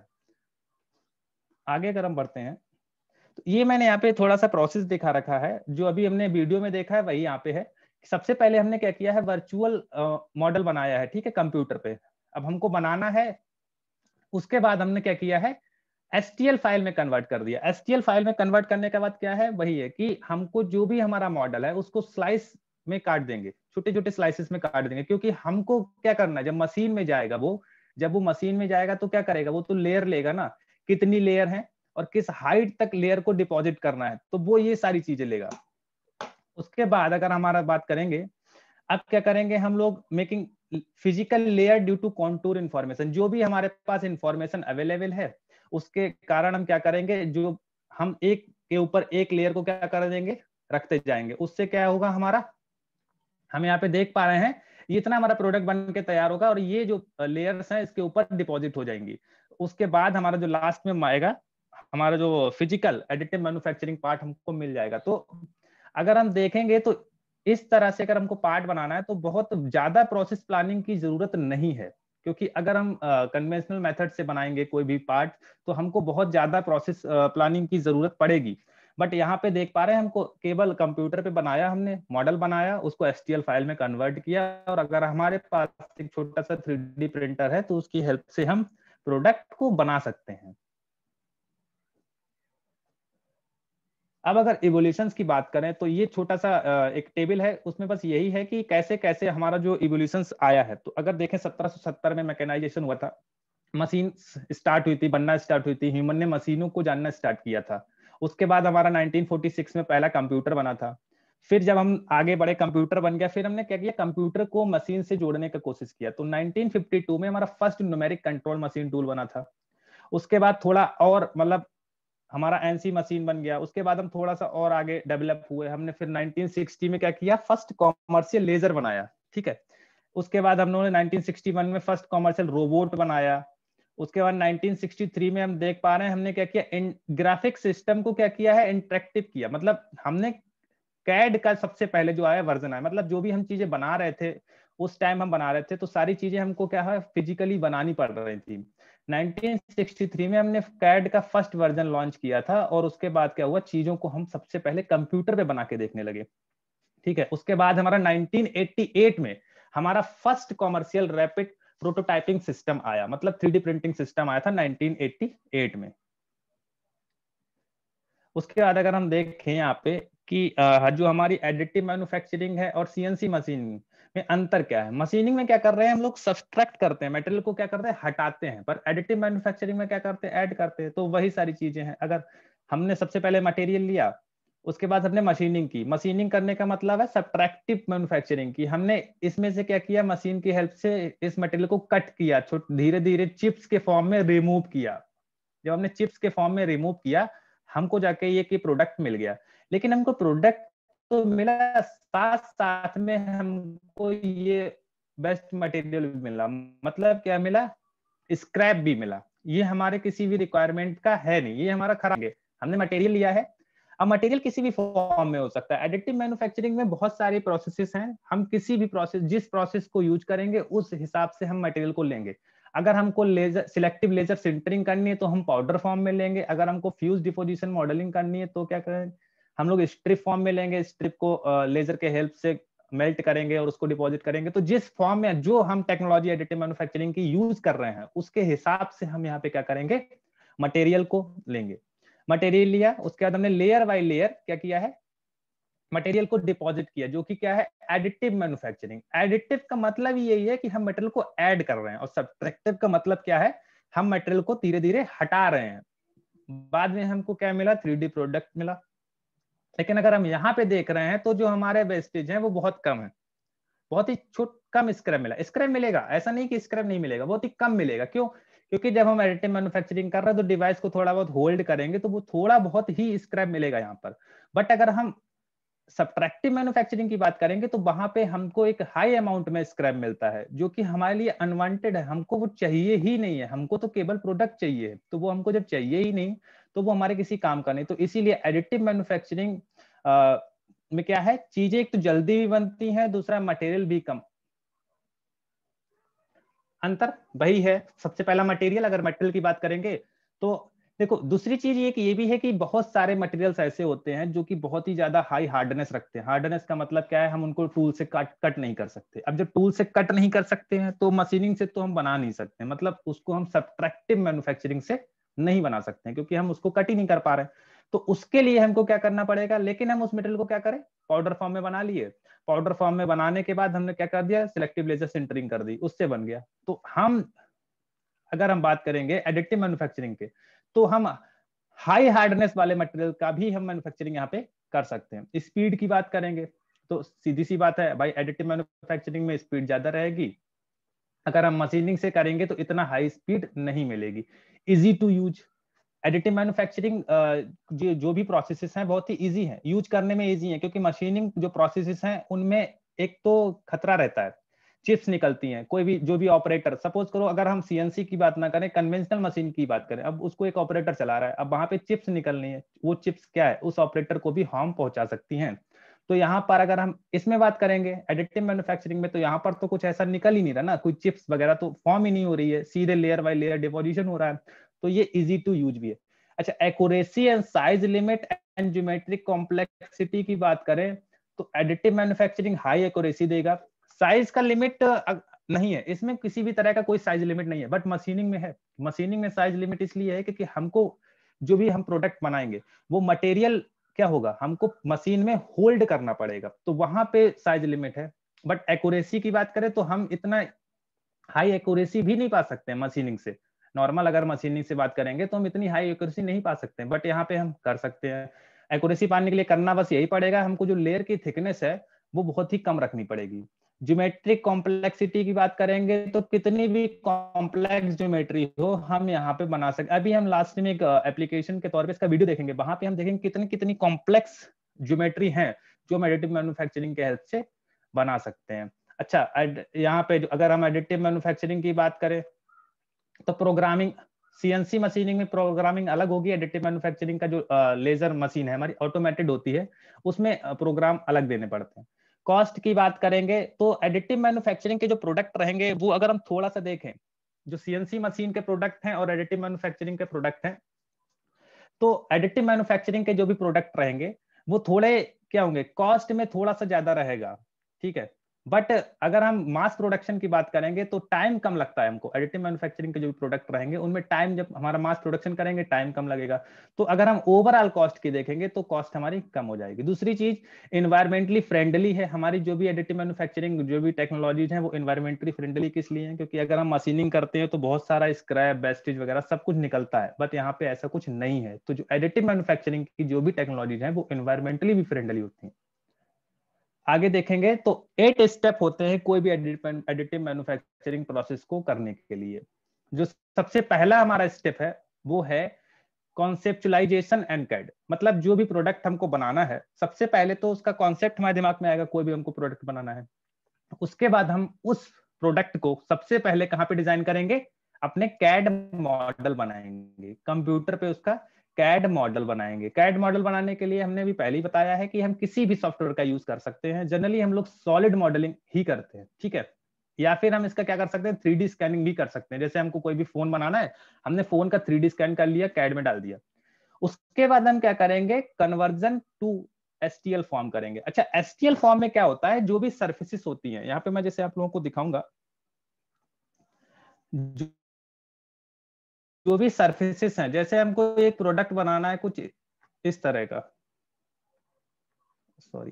आगे अगर हम बढ़ते हैं तो ये मैंने यहाँ पे थोड़ा सा प्रोसेस दिखा रखा है, जो अभी हमने वीडियो में देखा है वही यहाँ पे है। सबसे पहले हमने क्या किया है, वर्चुअल मॉडल बनाया है, ठीक है, कंप्यूटर पे। अब हमको बनाना है, उसके बाद हमने क्या किया है, STL फाइल में कन्वर्ट कर दिया। STL फाइल में कन्वर्ट करने के बाद क्या है, वही है कि हमको जो भी हमारा मॉडल है उसको स्लाइस में काट देंगे, छोटे छोटे स्लाइसेस में काट देंगे, क्योंकि हमको क्या करना है, जब मशीन में जाएगा वो जब वो मशीन में जाएगा तो क्या करेगा, वो तो लेयर लेगा ना, कितनी लेयर है और किस हाइट तक लेयर को डिपॉजिट करना है, तो वो ये सारी चीजें लेगा। उसके बाद अगर हमारा बात करेंगे, अब क्या करेंगे हम लोग, making physical layer due to contour information, जो भी हमारे पास इंफॉर्मेशन अवेलेबल है उसके कारण हम क्या करेंगे, जो हम एक के ऊपर एक लेयर को क्या कर देंगे, रखते जाएंगे। उससे क्या होगा हमारा, हम यहाँ पे देख पा रहे हैं ये इतना हमारा प्रोडक्ट बन के तैयार होगा और ये जो लेयर्स हैं इसके ऊपर डिपॉजिट हो जाएंगी। उसके बाद हमारा जो लास्ट में आएगा, हमारा जो फिजिकल एडिटिव मैन्युफैक्चरिंग पार्ट हमको मिल जाएगा। तो अगर हम देखेंगे तो इस तरह से अगर हमको पार्ट बनाना है तो बहुत ज्यादा प्रोसेस प्लानिंग की जरूरत नहीं है, क्योंकि अगर हम कन्वेंशनल मेथड से बनाएंगे कोई भी पार्ट तो हमको बहुत ज्यादा प्रोसेस प्लानिंग की जरूरत पड़ेगी। बट यहाँ पे देख पा रहे हैं हमको केवल कंप्यूटर पे बनाया, हमने मॉडल बनाया, उसको एसटीएल फाइल में कन्वर्ट किया, और अगर हमारे पास एक छोटा सा 3D प्रिंटर है तो उसकी हेल्प से हम प्रोडक्ट को बना सकते हैं। अब अगर इवोल्यूशंस की बात करें तो ये छोटा सा एक टेबल है, उसमें बस यही है कि कैसे कैसे हमारा जो इवोल्यूशंस आया है। तो अगर देखें 1770 में मैकेनाइजेशन हुआ था, मशीन स्टार्ट हुई थी, बनना स्टार्ट हुई थी, ह्यूमन ने मशीनों को जानना स्टार्ट किया था। उसके बाद हमारा 1946 में पहला कंप्यूटर बना था। फिर जब हम आगे बढ़े कंप्यूटर बन गया, फिर हमने क्या किया, कंप्यूटर को मशीन से जोड़ने की कोशिश किया। तो 1952 में हमारा first numeric control machine tool बना था। उसके बाद थोड़ा और मतलब हमारा एनसी मशीन बन गया। उसके बाद हम थोड़ा सा और आगे डेवलप हुए, हमने फिर 1960 में क्या किया, फर्स्ट कॉमर्शियल लेजर बनाया, ठीक है। उसके बाद हम लोगों ने 1961 में फर्स्ट कॉमर्शियल रोबोट बनाया। उसके बाद 1963 में हम देख पा रहे हैं हमने क्या किया, ग्राफिक सिस्टम को क्या किया है, इंटरेक्टिव किया। मतलब हमने कैड का सबसे पहले जो आया वर्जन आया, मतलब जो भी हम चीजें बना रहे थे उस टाइम हम बना रहे थे तो सारी चीजें हमको क्या है, फिजिकली बनानी पड़ रही थी। 1963 में हमने कैड का फर्स्ट वर्जन लॉन्च किया था, और उसके बाद क्या हुआ, चीजों को हम सबसे पहले कंप्यूटर पे बना के देखने लगे, ठीक है। उसके बाद हमारा 1988 में हमारा first commercial rapid prototyping system आया, मतलब 3D प्रिंटिंग सिस्टम आया था 1988 में। उसके बाद अगर हम देखें यहाँ पे कि जो हमारी एडिटिव मैन्युफैक्चरिंग है और सीएनसी मशीनिंग में अंतर क्या है। मशीनिंग में क्या कर रहे हैं हम लोग, सब्सट्रैक्ट करते हैं, मटेरियल को क्या करते हैं, हटाते हैं, पर एडिटिव मैन्युफैक्चरिंग में क्या करते हैं, ऐड करते हैं। तो वही सारी चीजें हैं। अगर हमने सबसे पहले मटेरियल लिया, उसके बाद हमने मशीनिंग की, मशीनिंग करने का मतलब है सब्ट्रैक्टिव मैन्युफैक्चरिंग की। हमने इसमें से क्या किया, मशीन की हेल्प से इस मटेरियल को कट किया, धीरे धीरे चिप्स के फॉर्म में रिमूव किया। जब हमने चिप्स के फॉर्म में रिमूव किया, हमको जाके ये कि प्रोडक्ट मिल गया। लेकिन हमको प्रोडक्ट तो मिला, साथ साथ में हमको ये बेस्ट मटेरियल भी मिला। मतलब क्या मिला, स्क्रैप भी मिला। ये हमारे किसी भी रिक्वायरमेंट का है नहीं, ये हमारा खराब है। हमने मटेरियल लिया है, अब मटेरियल किसी भी फॉर्म में हो सकता है। एडिटिव मैन्युफैक्चरिंग में बहुत सारे प्रोसेसेस हैं, हम किसी भी प्रोसेस, जिस प्रोसेस को यूज करेंगे उस हिसाब से हम मटेरियल को लेंगे। अगर हमको लेजर सिलेक्टिव लेजर सिंटरिंग करनी है तो हम पाउडर फॉर्म में लेंगे। अगर हमको फ्यूज डिपोजिशन मॉडलिंग करनी है तो क्या करें, हम लोग स्ट्रिप फॉर्म में लेंगे। स्ट्रिप को लेजर के हेल्प से मेल्ट करेंगे और उसको डिपॉजिट करेंगे। तो जिस फॉर्म में जो हम टेक्नोलॉजी एडिटिव मैन्युफैक्चरिंग की यूज कर रहे हैं उसके हिसाब से हम यहाँ पे क्या करेंगे, मटेरियल को लेंगे। मटेरियल लिया, उसके बाद हमने लेयर बाय लेयर क्या किया है, मटेरियल को डिपॉजिट किया, जो कि क्या है, एडिटिव मैन्युफैक्चरिंग। एडिटिव का मतलब यही है कि हम मटेरियल को ऐड कर रहे हैं, और सब्ट्रैक्टिव का मतलब क्या है, हम मटेरियल को धीरे धीरे हटा रहे हैं। बाद में हमको क्या मिला, 3D प्रोडक्ट मिला। लेकिन अगर हम यहाँ पे देख रहे हैं तो जो हमारे वेस्टेज हैं वो बहुत कम है, बहुत ही कम स्क्रैप मिला। स्क्रैप मिलेगा, ऐसा नहीं कि स्क्रैप नहीं मिलेगा, बहुत ही कम मिलेगा। क्यों? क्योंकि जब हम एडिटिव मैन्युफैक्चरिंग कर रहे हैं तो डिवाइस को थोड़ा बहुत होल्ड करेंगे तो वो थोड़ा बहुत ही स्क्रैप मिलेगा यहाँ पर। बट अगर हम सब्ट्रैक्टिव मैन्युफैक्चरिंग की बात करेंगे तो वहां पे हमको एक हाई अमाउंट में स्क्रैप मिलता है, जो कि हमारे लिए अनवांटेड है, हमको वो चाहिए ही नहीं है। हमको तो केवल प्रोडक्ट चाहिए, तो वो हमको जब चाहिए ही नहीं तो वो हमारे किसी काम का नहीं। तो इसीलिए एडिटिव मैन्युफैक्चरिंग में क्या है, चीजें एक तो जल्दी भी बनती हैं, दूसरा मटेरियल भी कम। अंतर वही है। सबसे पहला मटेरियल, अगर मटेरियल की बात करेंगे तो देखो, दूसरी चीज ये भी है कि बहुत सारे मटेरियल्स ऐसे होते हैं जो कि बहुत ही ज्यादा हाई हार्डनेस रखते हैं। हार्डनेस का मतलब क्या है, हम उनको टूल से कट नहीं कर सकते। अब जब टूल से कट नहीं कर सकते हैं तो मशीनिंग से तो हम बना नहीं सकते, मतलब उसको हम सब्ट्रैक्टिव मैन्युफैक्चरिंग से नहीं बना सकते हैं, क्योंकि हम उसको कट ही नहीं कर पा रहे। तो उसके लिए हमको क्या करना पड़ेगा, लेकिन हम उस मटेरियल को क्या करें, पाउडर फॉर्म में बना लिए। पाउडर फॉर्म में बनाने के बाद हमने क्या कर दिया, सिलेक्टिव लेजर सिंटरिंग कर दी, उससे बन गया। तो हम अगर हम बात करेंगे एडिटिव मैन्युफैक्चरिंग के, तो हम हाई हार्डनेस वाले मटेरियल का भी हम मैन्युफैक्चरिंग यहाँ पे कर सकते हैं। स्पीड की बात करेंगे तो सीधी सी बात है भाई, एडिटिव मैन्युफैक्चरिंग में स्पीड ज्यादा रहेगी। अगर हम मशीनिंग से करेंगे तो इतना हाई स्पीड नहीं मिलेगी। Easy to use, additive manufacturing जो भी प्रोसेसेस हैं बहुत ही इजी हैं, यूज करने में इजी है, क्योंकि मशीनिंग जो प्रोसेसेस हैं उनमें एक तो खतरा रहता है, चिप्स निकलती हैं। कोई भी जो भी ऑपरेटर, सपोज करो अगर हम सीएनसी की बात ना करें, कन्वेंशनल मशीन की बात करें, अब उसको एक ऑपरेटर चला रहा है, अब वहां पे चिप्स निकलनी है, वो चिप्स क्या है, उस ऑपरेटर को भी हार्म पहुंचा सकती हैं। तो यहाँ पर अगर हम इसमें बात करेंगे एडिटिव मैन्युफैक्चरिंग में, तो यहाँ पर तो कुछ ऐसा निकल ही नहीं रहा ना, कोई चिप्स वगैरह तो फॉर्म ही नहीं हो रही है, सीधे लेयर बाय लेयर डिपोजिशन हो रहा है, तो ये इजी टू यूज भी है। अच्छा, accuracy and size limit and geometric complexity की बात करें तो एडिटिव मैन्युफैक्चरिंग हाई एक्यूरेसी देगा। साइज का लिमिट नहीं है इसमें, किसी भी तरह का कोई साइज लिमिट नहीं है, बट मशीनिंग में है। मशीनिंग में साइज लिमिट इसलिए है क्योंकि हमको जो भी हम प्रोडक्ट बनाएंगे वो मटेरियल क्या होगा, हमको मशीन में होल्ड करना पड़ेगा, तो वहां पे साइज लिमिट है। बट एक्यूरेसी की बात करें तो हम इतना हाई एक्यूरेसी भी नहीं पा सकते हैं मशीनिंग से। नॉर्मल अगर मशीनिंग से बात करेंगे तो हम इतनी हाई एक्यूरेसी नहीं पा सकते हैं, बट यहाँ पे हम कर सकते हैं। एक्यूरेसी पाने के लिए करना बस यही पड़ेगा, हमको जो लेयर की थिकनेस है वो बहुत ही कम रखनी पड़ेगी। ज्योमेट्रिक कॉम्प्लेक्सिटी की बात करेंगे तो कितनी भी कॉम्प्लेक्स ज्योमेट्री हो हम यहाँ पे बना सकते। अभी हम लास्ट में एक एप्लीकेशन के तौर पे इसका वीडियो देखेंगे, वहां पे हम देखेंगे कितनी कितनी कॉम्प्लेक्स ज्योमेट्री है जो हम एडिटिव मैन्युफैक्चरिंग के हेल्प से बना सकते हैं। अच्छा, यहाँ पे अगर हम एडिटिव मैन्युफैक्चरिंग की बात करें तो प्रोग्रामिंग, सीएनसी मशीनिंग में प्रोग्रामिंग अलग होगी, एडिटिव मैन्युफैक्चरिंग का जो लेजर मशीन है हमारी ऑटोमेटेड होती है, उसमें प्रोग्राम अलग देने पड़ते हैं। कॉस्ट की बात करेंगे तो एडिटिव मैन्युफैक्चरिंग के जो प्रोडक्ट रहेंगे वो अगर हम थोड़ा सा देखें, जो सीएनसी मशीन के प्रोडक्ट हैं और एडिटिव मैन्युफैक्चरिंग के प्रोडक्ट हैं, तो एडिटिव मैन्युफैक्चरिंग के जो भी प्रोडक्ट रहेंगे वो थोड़े क्या होंगे, कॉस्ट में थोड़ा सा ज्यादा रहेगा, ठीक है। बट अगर हम मास प्रोडक्शन की बात करेंगे तो टाइम कम लगता है हमको। एडिटिव मैन्युफैक्चरिंग के जो भी प्रोडक्ट रहेंगे उनमें टाइम, जब हमारा मास प्रोडक्शन करेंगे टाइम कम लगेगा, तो अगर हम ओवरऑल कॉस्ट की देखेंगे तो कॉस्ट हमारी कम हो जाएगी। दूसरी चीज, इन्वायरमेंटली फ्रेंडली है हमारी जो भी एडिटिव मैन्युफैक्चरिंग, जो भी टेक्नोलॉजीज हैं वो इन्वायरमेंटली फ्रेंडली किस लिए है, क्योंकि अगर हम मशीनिंग करते हैं तो बहुत सारा स्क्रैप, वेस्टेज वगैरह सब कुछ निकलता है, बट यहाँ पे ऐसा कुछ नहीं है। तो जो एडिटिव मैन्युफैक्चरिंग की जो भी टेक्नोलॉजीज हैं वो इन्वायरमेंटली भी फ्रेंडली होती हैं। आगे देखेंगे तो 8 स्टेप होते हैं कोई भी एडिटिव मैन्युफैक्चरिंग प्रोसेस को करने के लिए। जो सबसे पहला हमारा स्टेप है वो है कॉन्सेप्चुलाइजेशन एंड कैड। मतलब जो भी प्रोडक्ट हमको बनाना है, सबसे पहले तो उसका कॉन्सेप्ट हमारे दिमाग में आएगा, कोई भी हमको प्रोडक्ट बनाना है। उसके बाद हम उस प्रोडक्ट को सबसे पहले कहाँ पे डिजाइन करेंगे, अपने कैड मॉडल बनाएंगे, कंप्यूटर पे उसका कैड मॉडल बनाएंगे। कैड मॉडल बनाने के लिए हमने भी पहले ही बताया है कि हम किसी भी सॉफ्टवेयर का यूज कर सकते हैं, जनरली हम लोग सॉलिड मॉडलिंग ही करते हैं, ठीक है। या फिर हम इसका क्या कर सकते हैं, 3D स्कैनिंग भी कर सकते हैं। जैसे हमको कोई भी फोन बनाना है, हमने फोन का 3D स्कैन कर लिया, कैड में डाल दिया। उसके बाद हम क्या करेंगे, कन्वर्जन टू एसटीएल फॉर्म करेंगे। अच्छा, एसटीएल फॉर्म में क्या होता है, जो भी सर्फेसिस होती हैं, यहाँ पे मैं जैसे आप लोगों को दिखाऊंगा, जो भी सर्फेसिस हैं, जैसे हमको एक प्रोडक्ट बनाना है कुछ इस तरह का, सॉरी,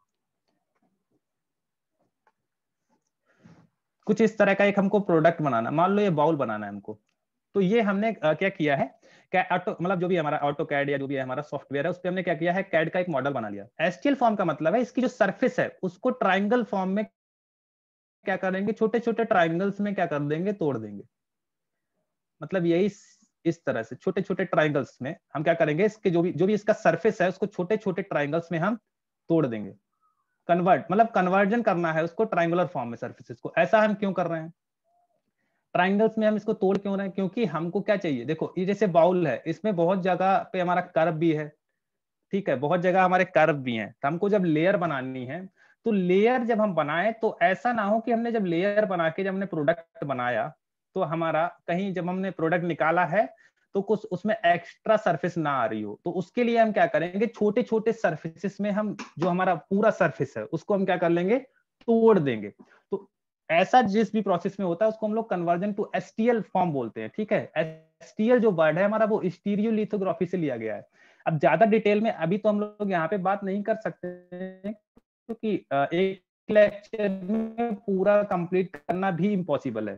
कुछ इस तरह का एक हमको प्रोडक्ट बनाना, मान लो ये बाउल बनाना है हमको, तो ये हमने क्या किया है, ऑटो, मतलब जो भी हमारा ऑटो कैड या जो भी हमारा सॉफ्टवेयर है उस पर हमने क्या किया है, कैड का एक मॉडल बना लिया। एसटीएल फॉर्म का मतलब है इसकी जो सरफेस है उसको ट्राइंगल फॉर्म में क्या करेंगे, छोटे छोटे ट्राइंगल्स में क्या कर देंगे, तोड़ देंगे। मतलब यही इस तरह से छोटे छोटे ट्राइंगल्स में हम क्या करेंगे, इसके जो भी इसका सरफेस है उसको छोटे छोटे ट्राइंगल्स में हम तोड़ देंगे। कन्वर्ट मतलब कन्वर्जन करना है उसको ट्राइंगुलर फॉर्म में सर्फेसेस को। ऐसा हम क्यों कर रहे हैं, ट्राइंगल्स में हम इसको तोड़ क्यों रहे हैं, क्योंकि हमको क्या चाहिए, देखो ये जैसे बाउल है, इसमें बहुत जगह पे हमारा कर्व भी है, ठीक है, बहुत जगह हमारे कर्व भी हैं। तो हमको जब लेयर बनानी है, तो लेयर जब हम बनाए तो ऐसा ना हो कि हमने जब लेयर बना के जब हमने प्रोडक्ट बनाया तो हमारा कहीं जब हमने प्रोडक्ट निकाला है तो कुछ उसमें एक्स्ट्रा सरफेस ना आ रही हो। तो उसके लिए हम क्या करेंगे, छोटे छोटे सरफेसेस में हम जो हमारा पूरा सरफेस है उसको हम क्या कर लेंगे, तोड़ देंगे। तो ऐसा जिस भी प्रोसेस में होता है उसको हम लोग कन्वर्जन टू एसटीएल फॉर्म बोलते हैं, ठीक है। एसटीएल जो वर्ड है हमारा वो स्टीरियोलिथोग्राफी से लिया गया है। अब ज्यादा डिटेल में अभी तो हम लोग यहाँ पे बात नहीं कर सकते क्योंकि एक लेक्चर में पूरा कंप्लीट करना भी इम्पॉसिबल है,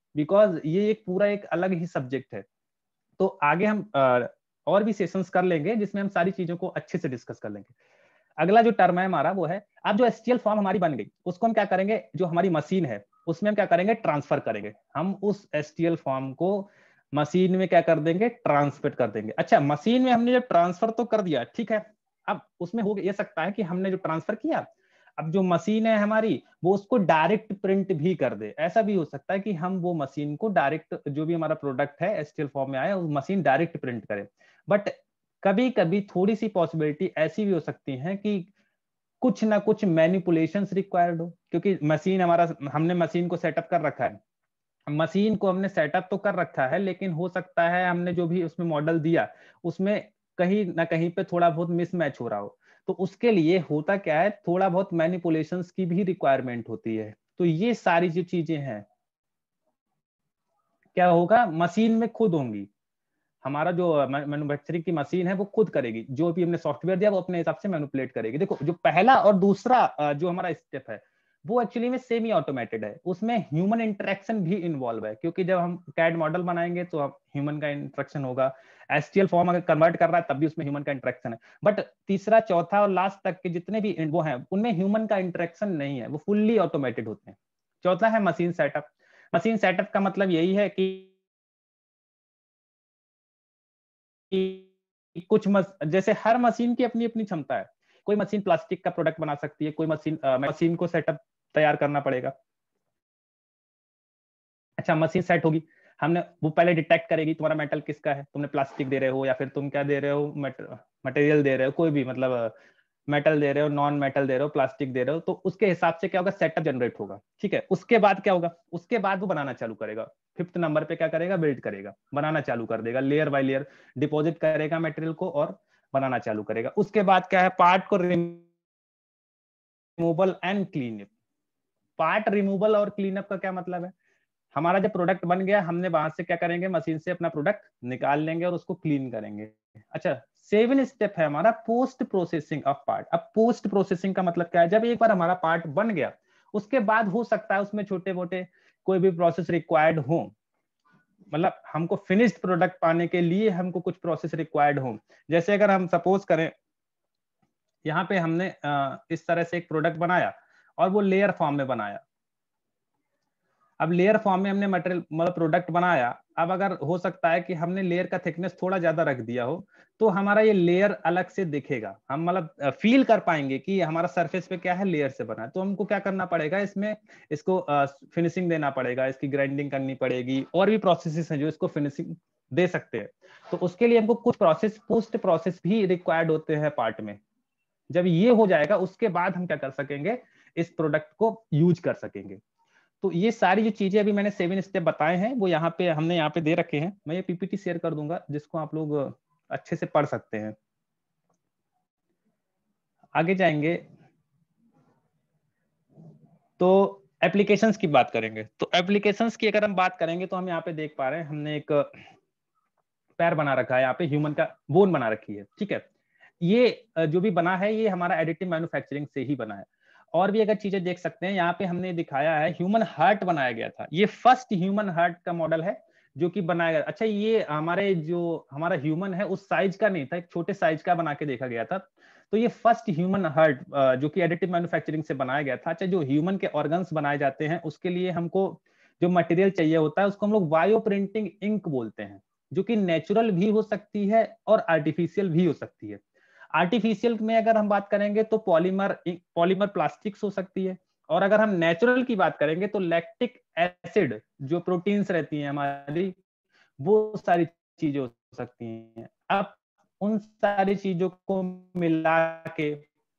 बिकॉज ये एक पूरा एक अलग ही सब्जेक्ट है। तो आगे हम और भी सेशंस कर लेंगे जिसमें हम सारी चीजों को अच्छे से डिस्कस कर लेंगे। अगला जो टर्म है हमारा वो है, अब जो एसटीएल फॉर्म हमारी बन गई उसको हम क्या करेंगे, जो हमारी मशीन है उसमें हम क्या करेंगे, ट्रांसफर करेंगे। हम उस एसटीएल फॉर्म को मशीन में क्या कर देंगे, ट्रांसफर कर देंगे। अच्छा, मशीन में हमने जब ट्रांसफर तो कर दिया, ठीक है, अब उसमें हो ये सकता है कि हमने जो ट्रांसफर किया, अब जो मशीन है हमारी वो उसको डायरेक्ट प्रिंट भी कर दे। ऐसा भी हो सकता है कि हम वो मशीन को डायरेक्ट, जो भी हमारा प्रोडक्ट है एसटीएल फॉर्म में आया, वो मशीन डायरेक्ट प्रिंट करे। बट कभी कभी थोड़ी सी पॉसिबिलिटी ऐसी भी हो सकती है कि कुछ ना कुछ मैनिपुलेशंस रिक्वायर्ड हो, क्योंकि मशीन हमारा, हमने मशीन को सेटअप कर रखा है, मशीन को हमने सेटअप तो कर रखा है, लेकिन हो सकता है हमने जो भी उसमें मॉडल दिया उसमें कहीं ना कहीं पे थोड़ा बहुत मिसमैच हो रहा हो। तो उसके लिए होता क्या है, थोड़ा बहुत मैनिपुलेशंस की भी रिक्वायरमेंट होती है। तो ये सारी जो चीजें हैं क्या होगा, मशीन में खुद होंगी। हमारा जो मैन्युफैक्चरिंग की मशीन है वो खुद करेगी, जो भी हमने सॉफ्टवेयर दिया वो अपने हिसाब से मैनिपुलेट करेगी। देखो, जो पहला और दूसरा जो हमारा स्टेप है वो एक्चुअली में सेमी ऑटोमेटेड है, उसमें ह्यूमन इंटरेक्शन भी इन्वॉल्व है, क्योंकि जब हम कैड मॉडल बनाएंगे तो ह्यूमन का इंटरेक्शन होगा। एसटीएल फॉर्म अगर कन्वर्ट कर रहा है तब भी उसमें ह्यूमन का इंटरेक्शन है। बट तीसरा, चौथा और लास्ट तक के जितने भी वो हैं उनमें ह्यूमन का इंटरेक्शन नहीं है, वो फुल्ली ऑटोमेटेड होते हैं। चौथा है मशीन सेटअप। मशीन सेटअप का मतलब यही है कि कुछ जैसे हर मशीन की अपनी अपनी क्षमता है। कोई मशीन प्लास्टिक का प्रोडक्ट बना सकती है, कोई मशीन मशीन को सेटअप तैयार करना पड़ेगा। अच्छा, मशीन सेट होगी, हमने वो पहले डिटेक्ट करेगी तुम्हारा मेटल किसका है, तुमने प्लास्टिक दे रहे हो या फिर तुम क्या दे रहे हो, मटेरियल दे रहे हो, कोई भी मतलब मेटल दे रहे हो, नॉन मेटल दे रहे हो, प्लास्टिक दे रहे हो, तो उसके हिसाब से क्या होगा, सेटअप जनरेट होगा। ठीक है, उसके बाद क्या होगा, उसके बाद वो बनाना चालू करेगा। 5th नंबर पे क्या करेगा, बिल्ड करेगा, बनाना चालू कर देगा, लेयर बाय लेयर डिपॉजिट करेगा मटेरियल को और बनाना चालू करेगा। उसके बाद क्या है, पार्ट को removal and cleanup. Part removal और क्लीनअप का क्या मतलब है, हमारा जब प्रोडक्ट बन गया, हमने वहां से क्या करेंगे, मशीन से अपना प्रोडक्ट निकाल लेंगे और उसको क्लीन करेंगे। अच्छा, 7 स्टेप है हमारा पोस्ट प्रोसेसिंग ऑफ पार्ट। अब पोस्ट प्रोसेसिंग का मतलब क्या है, जब एक बार हमारा पार्ट बन गया उसके बाद हो सकता है उसमें छोटे मोटे कोई भी प्रोसेस रिक्वायर्ड हो, मतलब हमको फिनिश्ड प्रोडक्ट पाने के लिए हमको कुछ प्रोसेस रिक्वायर्ड हो। जैसे अगर हम सपोज करें यहाँ पे हमने इस तरह से एक प्रोडक्ट बनाया और वो लेयर फॉर्म में बनाया। अब लेयर फॉर्म में हमने मटेरियल मतलब प्रोडक्ट बनाया, अब अगर हो सकता है कि हमने लेयर का थिकनेस थोड़ा ज्यादा रख दिया हो तो हमारा ये लेयर अलग से दिखेगा, हम मतलब फील कर पाएंगे कि हमारा सरफेस पे क्या है, लेयर से बना है। तो हमको क्या करना पड़ेगा, इसमें इसको फिनिशिंग देना पड़ेगा, इसकी ग्राइंडिंग करनी पड़ेगी, और भी प्रोसेसेस हैं जो इसको फिनिशिंग दे सकते हैं। तो उसके लिए हमको कुछ प्रोसेस, पोस्ट प्रोसेस भी रिक्वायर्ड होते हैं पार्ट में। जब ये हो जाएगा उसके बाद हम क्या कर सकेंगे, इस प्रोडक्ट को यूज कर सकेंगे। तो ये सारी जो चीजें अभी मैंने 7 स्टेप बताए हैं वो यहाँ पे हमने यहाँ पे दे रखे हैं। मैं ये पीपीटी शेयर कर दूंगा जिसको आप लोग अच्छे से पढ़ सकते हैं। आगे जाएंगे तो एप्लीकेशंस की बात करेंगे। तो एप्लीकेशंस की अगर हम बात करेंगे तो हम यहाँ पे देख पा रहे हैं, हमने एक पैर बना रखा है, यहाँ पे ह्यूमन का बोन बना रखी है। ठीक है, ये जो भी बना है ये हमारा एडिटिव मैन्युफैक्चरिंग से ही बना है। और भी अगर चीजें देख सकते हैं, यहाँ पे हमने दिखाया है ह्यूमन हार्ट बनाया गया था, ये फर्स्ट ह्यूमन हार्ट का मॉडल है जो कि बनाया गया। अच्छा, ये हमारे जो हमारा ह्यूमन है उस साइज का नहीं था, एक छोटे साइज का बना के देखा गया था। तो ये फर्स्ट ह्यूमन हार्ट जो कि एडिटिव मैन्युफैक्चरिंग से बनाया गया था। अच्छा, जो ह्यूमन के ऑर्गन्स बनाए जाते हैं उसके लिए हमको जो मटेरियल चाहिए होता है उसको हम लोग बायो प्रिंटिंग इंक बोलते हैं, जो कि नेचुरल भी हो सकती है और आर्टिफिशियल भी हो सकती है। आर्टिफिशियल में अगर हम बात करेंगे तो पॉलीमर प्लास्टिक्स हो सकती है, और अगर हम नेचुरल की बात करेंगे तो लैक्टिक एसिड जो प्रोटीन्स रहती हैं हमारी, वो सारी चीजें हो सकती हैं। अब उन सारी चीजों को मिला के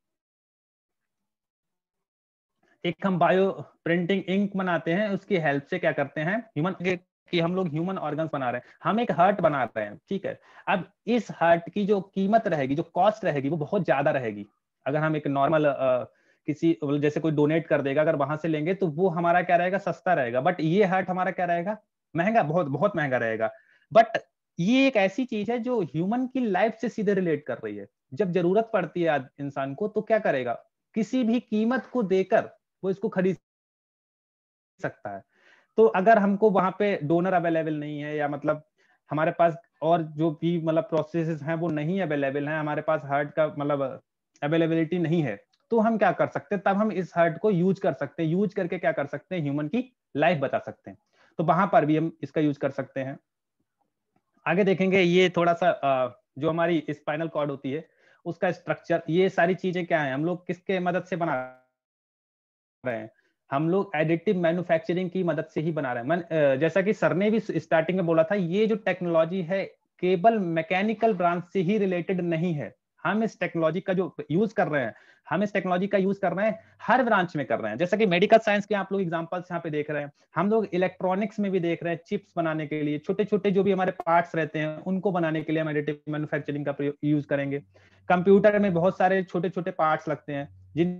एक हम बायो प्रिंटिंग इंक बनाते हैं, उसकी हेल्प से क्या करते हैं, ह्यूमन कि हम लोग ह्यूमन ऑर्गन्स बना रहे हैं, हम एक हार्ट बना रहे हैं। ठीक है, अब इस हार्ट की जो कीमत रहेगी, जो कॉस्ट रहेगी, वो बहुत ज्यादा रहेगी। अगर हम एक नॉर्मल किसी जैसे कोई डोनेट कर देगा अगर वहां से लेंगे तो वो हमारा क्या रहेगा, सस्ता रहेगा। बट ये हार्ट हमारा क्या रहेगा, महंगा, बहुत बहुत महंगा रहेगा। बट ये एक ऐसी चीज है जो ह्यूमन की लाइफ से सीधे रिलेट कर रही है। जब जरूरत पड़ती है इंसान को तो क्या करेगा, किसी भी कीमत को देकर वो इसको खरीद सकता है। तो अगर हमको वहां पे डोनर अवेलेबल नहीं है, या मतलब हमारे पास और जो भी मतलब प्रोसेसेस हैं वो नहीं अवेलेबल हैं, हमारे पास हार्ट का मतलब अवेलेबिलिटी नहीं है, तो हम क्या कर सकते हैं, तब हम इस हार्ट को यूज कर सकते हैं। यूज करके क्या कर सकते हैं, ह्यूमन की लाइफ बचा सकते हैं। तो वहां पर भी हम इसका यूज कर सकते हैं। आगे देखेंगे ये थोड़ा सा जो हमारी स्पाइनल कॉर्ड होती है उसका स्ट्रक्चर, ये सारी चीजें क्या है, हम लोग किसके मदद से बना रहे हैं, हम लोग एडिटिव मैन्युफैक्चरिंग की मदद से ही बना रहे हैं। जैसा कि सर ने भी स्टार्टिंग में बोला था, ये जो टेक्नोलॉजी है केवल मैकेनिकल ब्रांच से ही रिलेटेड नहीं है। हम इस टेक्नोलॉजी का जो यूज कर रहे हैं, हम इस टेक्नोलॉजी का यूज कर रहे हैं हर ब्रांच में कर रहे हैं। जैसा कि मेडिकल साइंस के आप लोग एग्जांपल्स यहाँ पे देख रहे हैं, हम लोग इलेक्ट्रॉनिक्स में भी देख रहे हैं, चिप्स बनाने के लिए छोटे छोटे जो भी हमारे पार्ट्स रहते हैं उनको बनाने के लिए हम एडिटिव मैन्युफैक्चरिंग का यूज करेंगे। कंप्यूटर में बहुत सारे छोटे छोटे पार्ट्स लगते हैं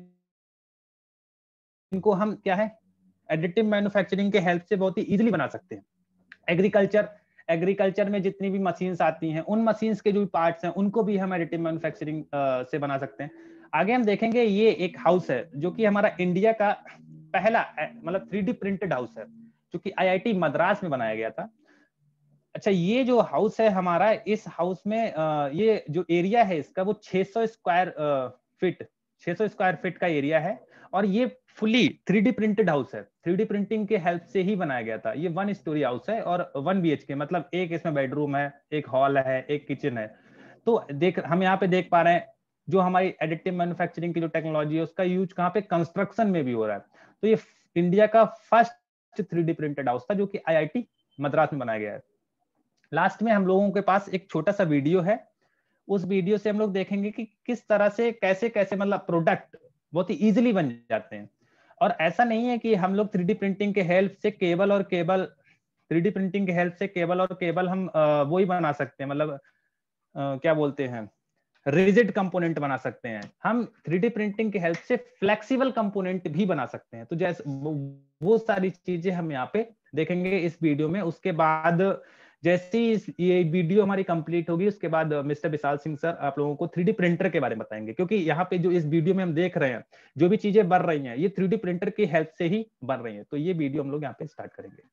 जिनको हम क्या है एडिटिव मैन्युफैक्चरिंग के हेल्प से बहुत ही इजीली बना सकते हैं। एग्रीकल्चर में जितनी भी मशीन्स आती हैं, उन मशीन्स के जो भी पार्ट्स हैं उनको भी हम एडिटिव मैन्युफैक्चरिंग से बना सकते हैं। आगे हम देखेंगे ये एक हाउस है जो कि हमारा इंडिया का पहला मतलब 3D प्रिंटेड हाउस है, जो कि IIT मद्रास में बनाया गया था। अच्छा, ये जो हाउस है हमारा, इस हाउस में ये जो एरिया है इसका वो 600 स्क्वायर फीट 600 स्क्वायर फीट का एरिया है, और ये फुली 3D प्रिंटेड हाउस है। 3D प्रिंटिंग के हेल्प से ही बनाया गया था। ये 1 स्टोरी हाउस है और 1 BHK, मतलब एक इसमें बेडरूम है, एक हॉल है, एक किचन है। तो हम यहाँ पे देख पा रहे हैं जो हमारी एडिटिव मैन्युफैक्चरिंग की जो टेक्नोलॉजी है उसका यूज कहाँ पे, कंस्ट्रक्शन में भी हो रहा है। तो ये इंडिया का फर्स्ट 3D प्रिंटेड हाउस था जो कि IIT मद्रास में बनाया गया है। लास्ट में हम लोगों के पास एक छोटा सा वीडियो है, उस वीडियो से हम लोग देखेंगे कि किस तरह से कैसे कैसे मतलब प्रोडक्ट बहुत ही इजीली बन जाते हैं। और ऐसा नहीं है कि हम लोग 3D प्रिंटिंग के हेल्प से केबल और केबल 3D प्रिंटिंग के हेल्प से केबल और केबल हम वो ही बना सकते हैं, मतलब क्या बोलते हैं, रिजिड कंपोनेंट बना सकते हैं। हम 3D प्रिंटिंग के हेल्प से फ्लेक्सिबल कंपोनेंट भी बना सकते हैं। तो जैसे वो सारी चीजें हम यहाँ पे देखेंगे इस वीडियो में। उसके बाद जैसे ही ये वीडियो हमारी कंप्लीट होगी उसके बाद मिस्टर विशाल सिंह सर आप लोगों को 3D प्रिंटर के बारे में बताएंगे, क्योंकि यहाँ पे जो इस वीडियो में हम देख रहे हैं जो भी चीजें बन रही हैं ये 3D प्रिंटर की हेल्प से ही बन रही हैं। तो ये वीडियो हम लोग यहाँ पे स्टार्ट करेंगे।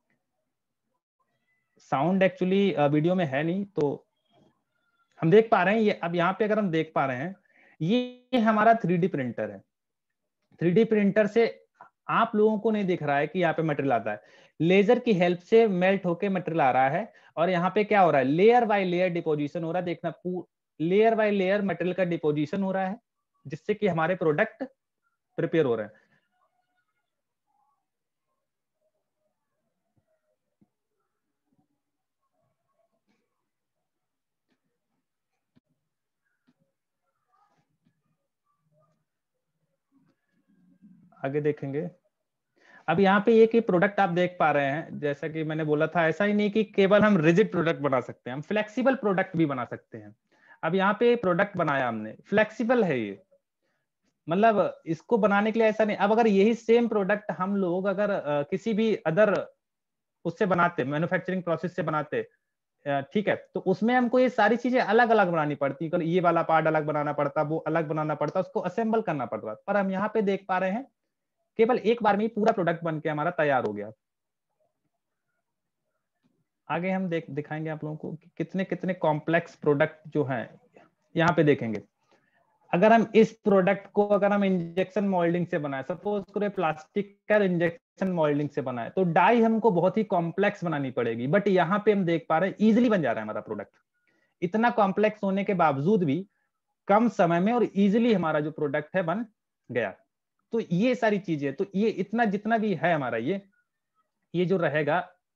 साउंड एक्चुअली वीडियो में है नहीं, तो हम देख पा रहे हैं ये। अब यहाँ पे अगर हम देख पा रहे हैं ये हमारा 3D प्रिंटर है। 3D प्रिंटर से आप लोगों को नहीं दिख रहा है कि यहाँ पे मटेरियल आता है, लेजर की हेल्प से मेल्ट होके मटेरियल आ रहा है। और यहाँ पे क्या हो रहा है, लेयर बाय लेयर डिपोजिशन हो रहा है। देखना, लेयर बाय लेयर मटेरियल का डिपोजिशन हो रहा है जिससे कि हमारे प्रोडक्ट प्रिपेयर हो रहे हैं। आगे देखेंगे। अब यहाँ पे ये कि प्रोडक्ट आप देख पा रहे हैं, जैसा कि मैंने बोला था, ऐसा ही नहीं कि केवल हम रिजिड प्रोडक्ट बना सकते हैं, हम फ्लेक्सिबल प्रोडक्ट भी बना सकते हैं। अब यहाँ पे प्रोडक्ट बनाया हमने, फ्लेक्सिबल है ये, मतलब इसको बनाने के लिए ऐसा नहीं। अब अगर यही सेम प्रोडक्ट हम लोग अगर किसी भी अदर उससे बनाते, मैन्युफैक्चरिंग प्रोसेस से बनाते, ठीक है, तो उसमें हमको ये सारी चीजें अलग अलग बनानी पड़ती, ये वाला पार्ट अलग बनाना पड़ता, वो अलग बनाना पड़ता, उसको असेंबल करना पड़ता। पर हम यहाँ पे देख पा रहे हैं केवल एक बार में ही पूरा प्रोडक्ट बन के हमारा तैयार हो गया। आगे हम दिखाएंगे आप लोगों को कि कितने कितने कॉम्प्लेक्स प्रोडक्ट जो हैं यहाँ पे देखेंगे। अगर हम इस प्रोडक्ट को अगर हम इंजेक्शन मोल्डिंग से बनाए, सपोज करो प्लास्टिक का इंजेक्शन मोल्डिंग से बनाए, तो डाई हमको बहुत ही कॉम्प्लेक्स बनानी पड़ेगी। बट यहाँ पे हम देख पा रहे हैं इजिली बन जा रहा है हमारा प्रोडक्ट। इतना कॉम्प्लेक्स होने के बावजूद भी कम समय में और इजिली हमारा जो प्रोडक्ट है बन गया। तो ये सारी चीजें, तो ये इतना जितना भी है हमारा ये जो रहेगा,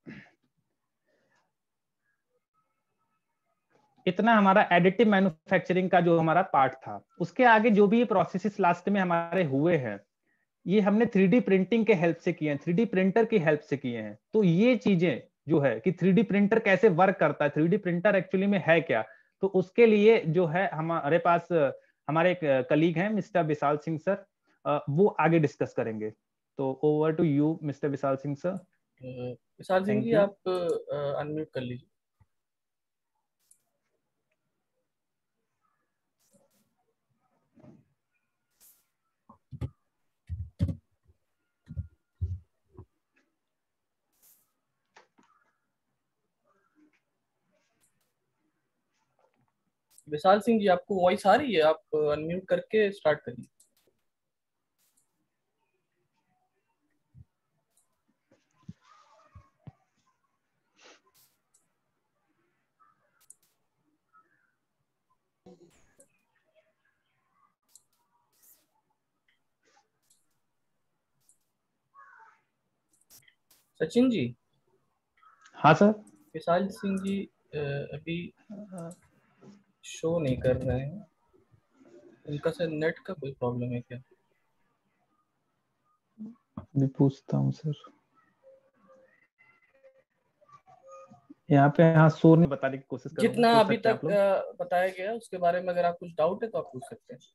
इतना हमारा एडिटिव मैन्युफैक्चरिंग का जो हमारा पार्ट था। उसके आगे जो भी प्रोसेसेस लास्ट में हमारे हुए हैं ये हमने 3D प्रिंटिंग के हेल्प से किए हैं, 3D प्रिंटर की हेल्प से किए हैं। तो ये चीजें जो है कि 3D प्रिंटर कैसे वर्क करता है, 3D प्रिंटर एक्चुअली में है क्या, तो उसके लिए जो है हमारे पास हमारे एक कलीग हैं मिस्टर विशाल सिंह सर, वो आगे डिस्कस करेंगे। तो over to you mister Vishal Singh sir. Vishal Singh thank ji you. आप अनम्यूट कर लीजिए। विशाल सिंह जी आपको वॉइस आ रही है? आप अनम्यूट करके स्टार्ट करिए। सचिन जी। हाँ सर। विशाल सिंह जी अभी शो नहीं कर रहे हैं, उनका सर नेट का कोई प्रॉब्लम है क्या? अभी पूछता हूँ सर। यहाँ पे हाँ शो नहीं बताने की कोशिश करूंगा, जितना पूछ अभी सकते हैं तक आप लोग। बताया गया उसके बारे में अगर आप कुछ डाउट है तो आप पूछ सकते हैं।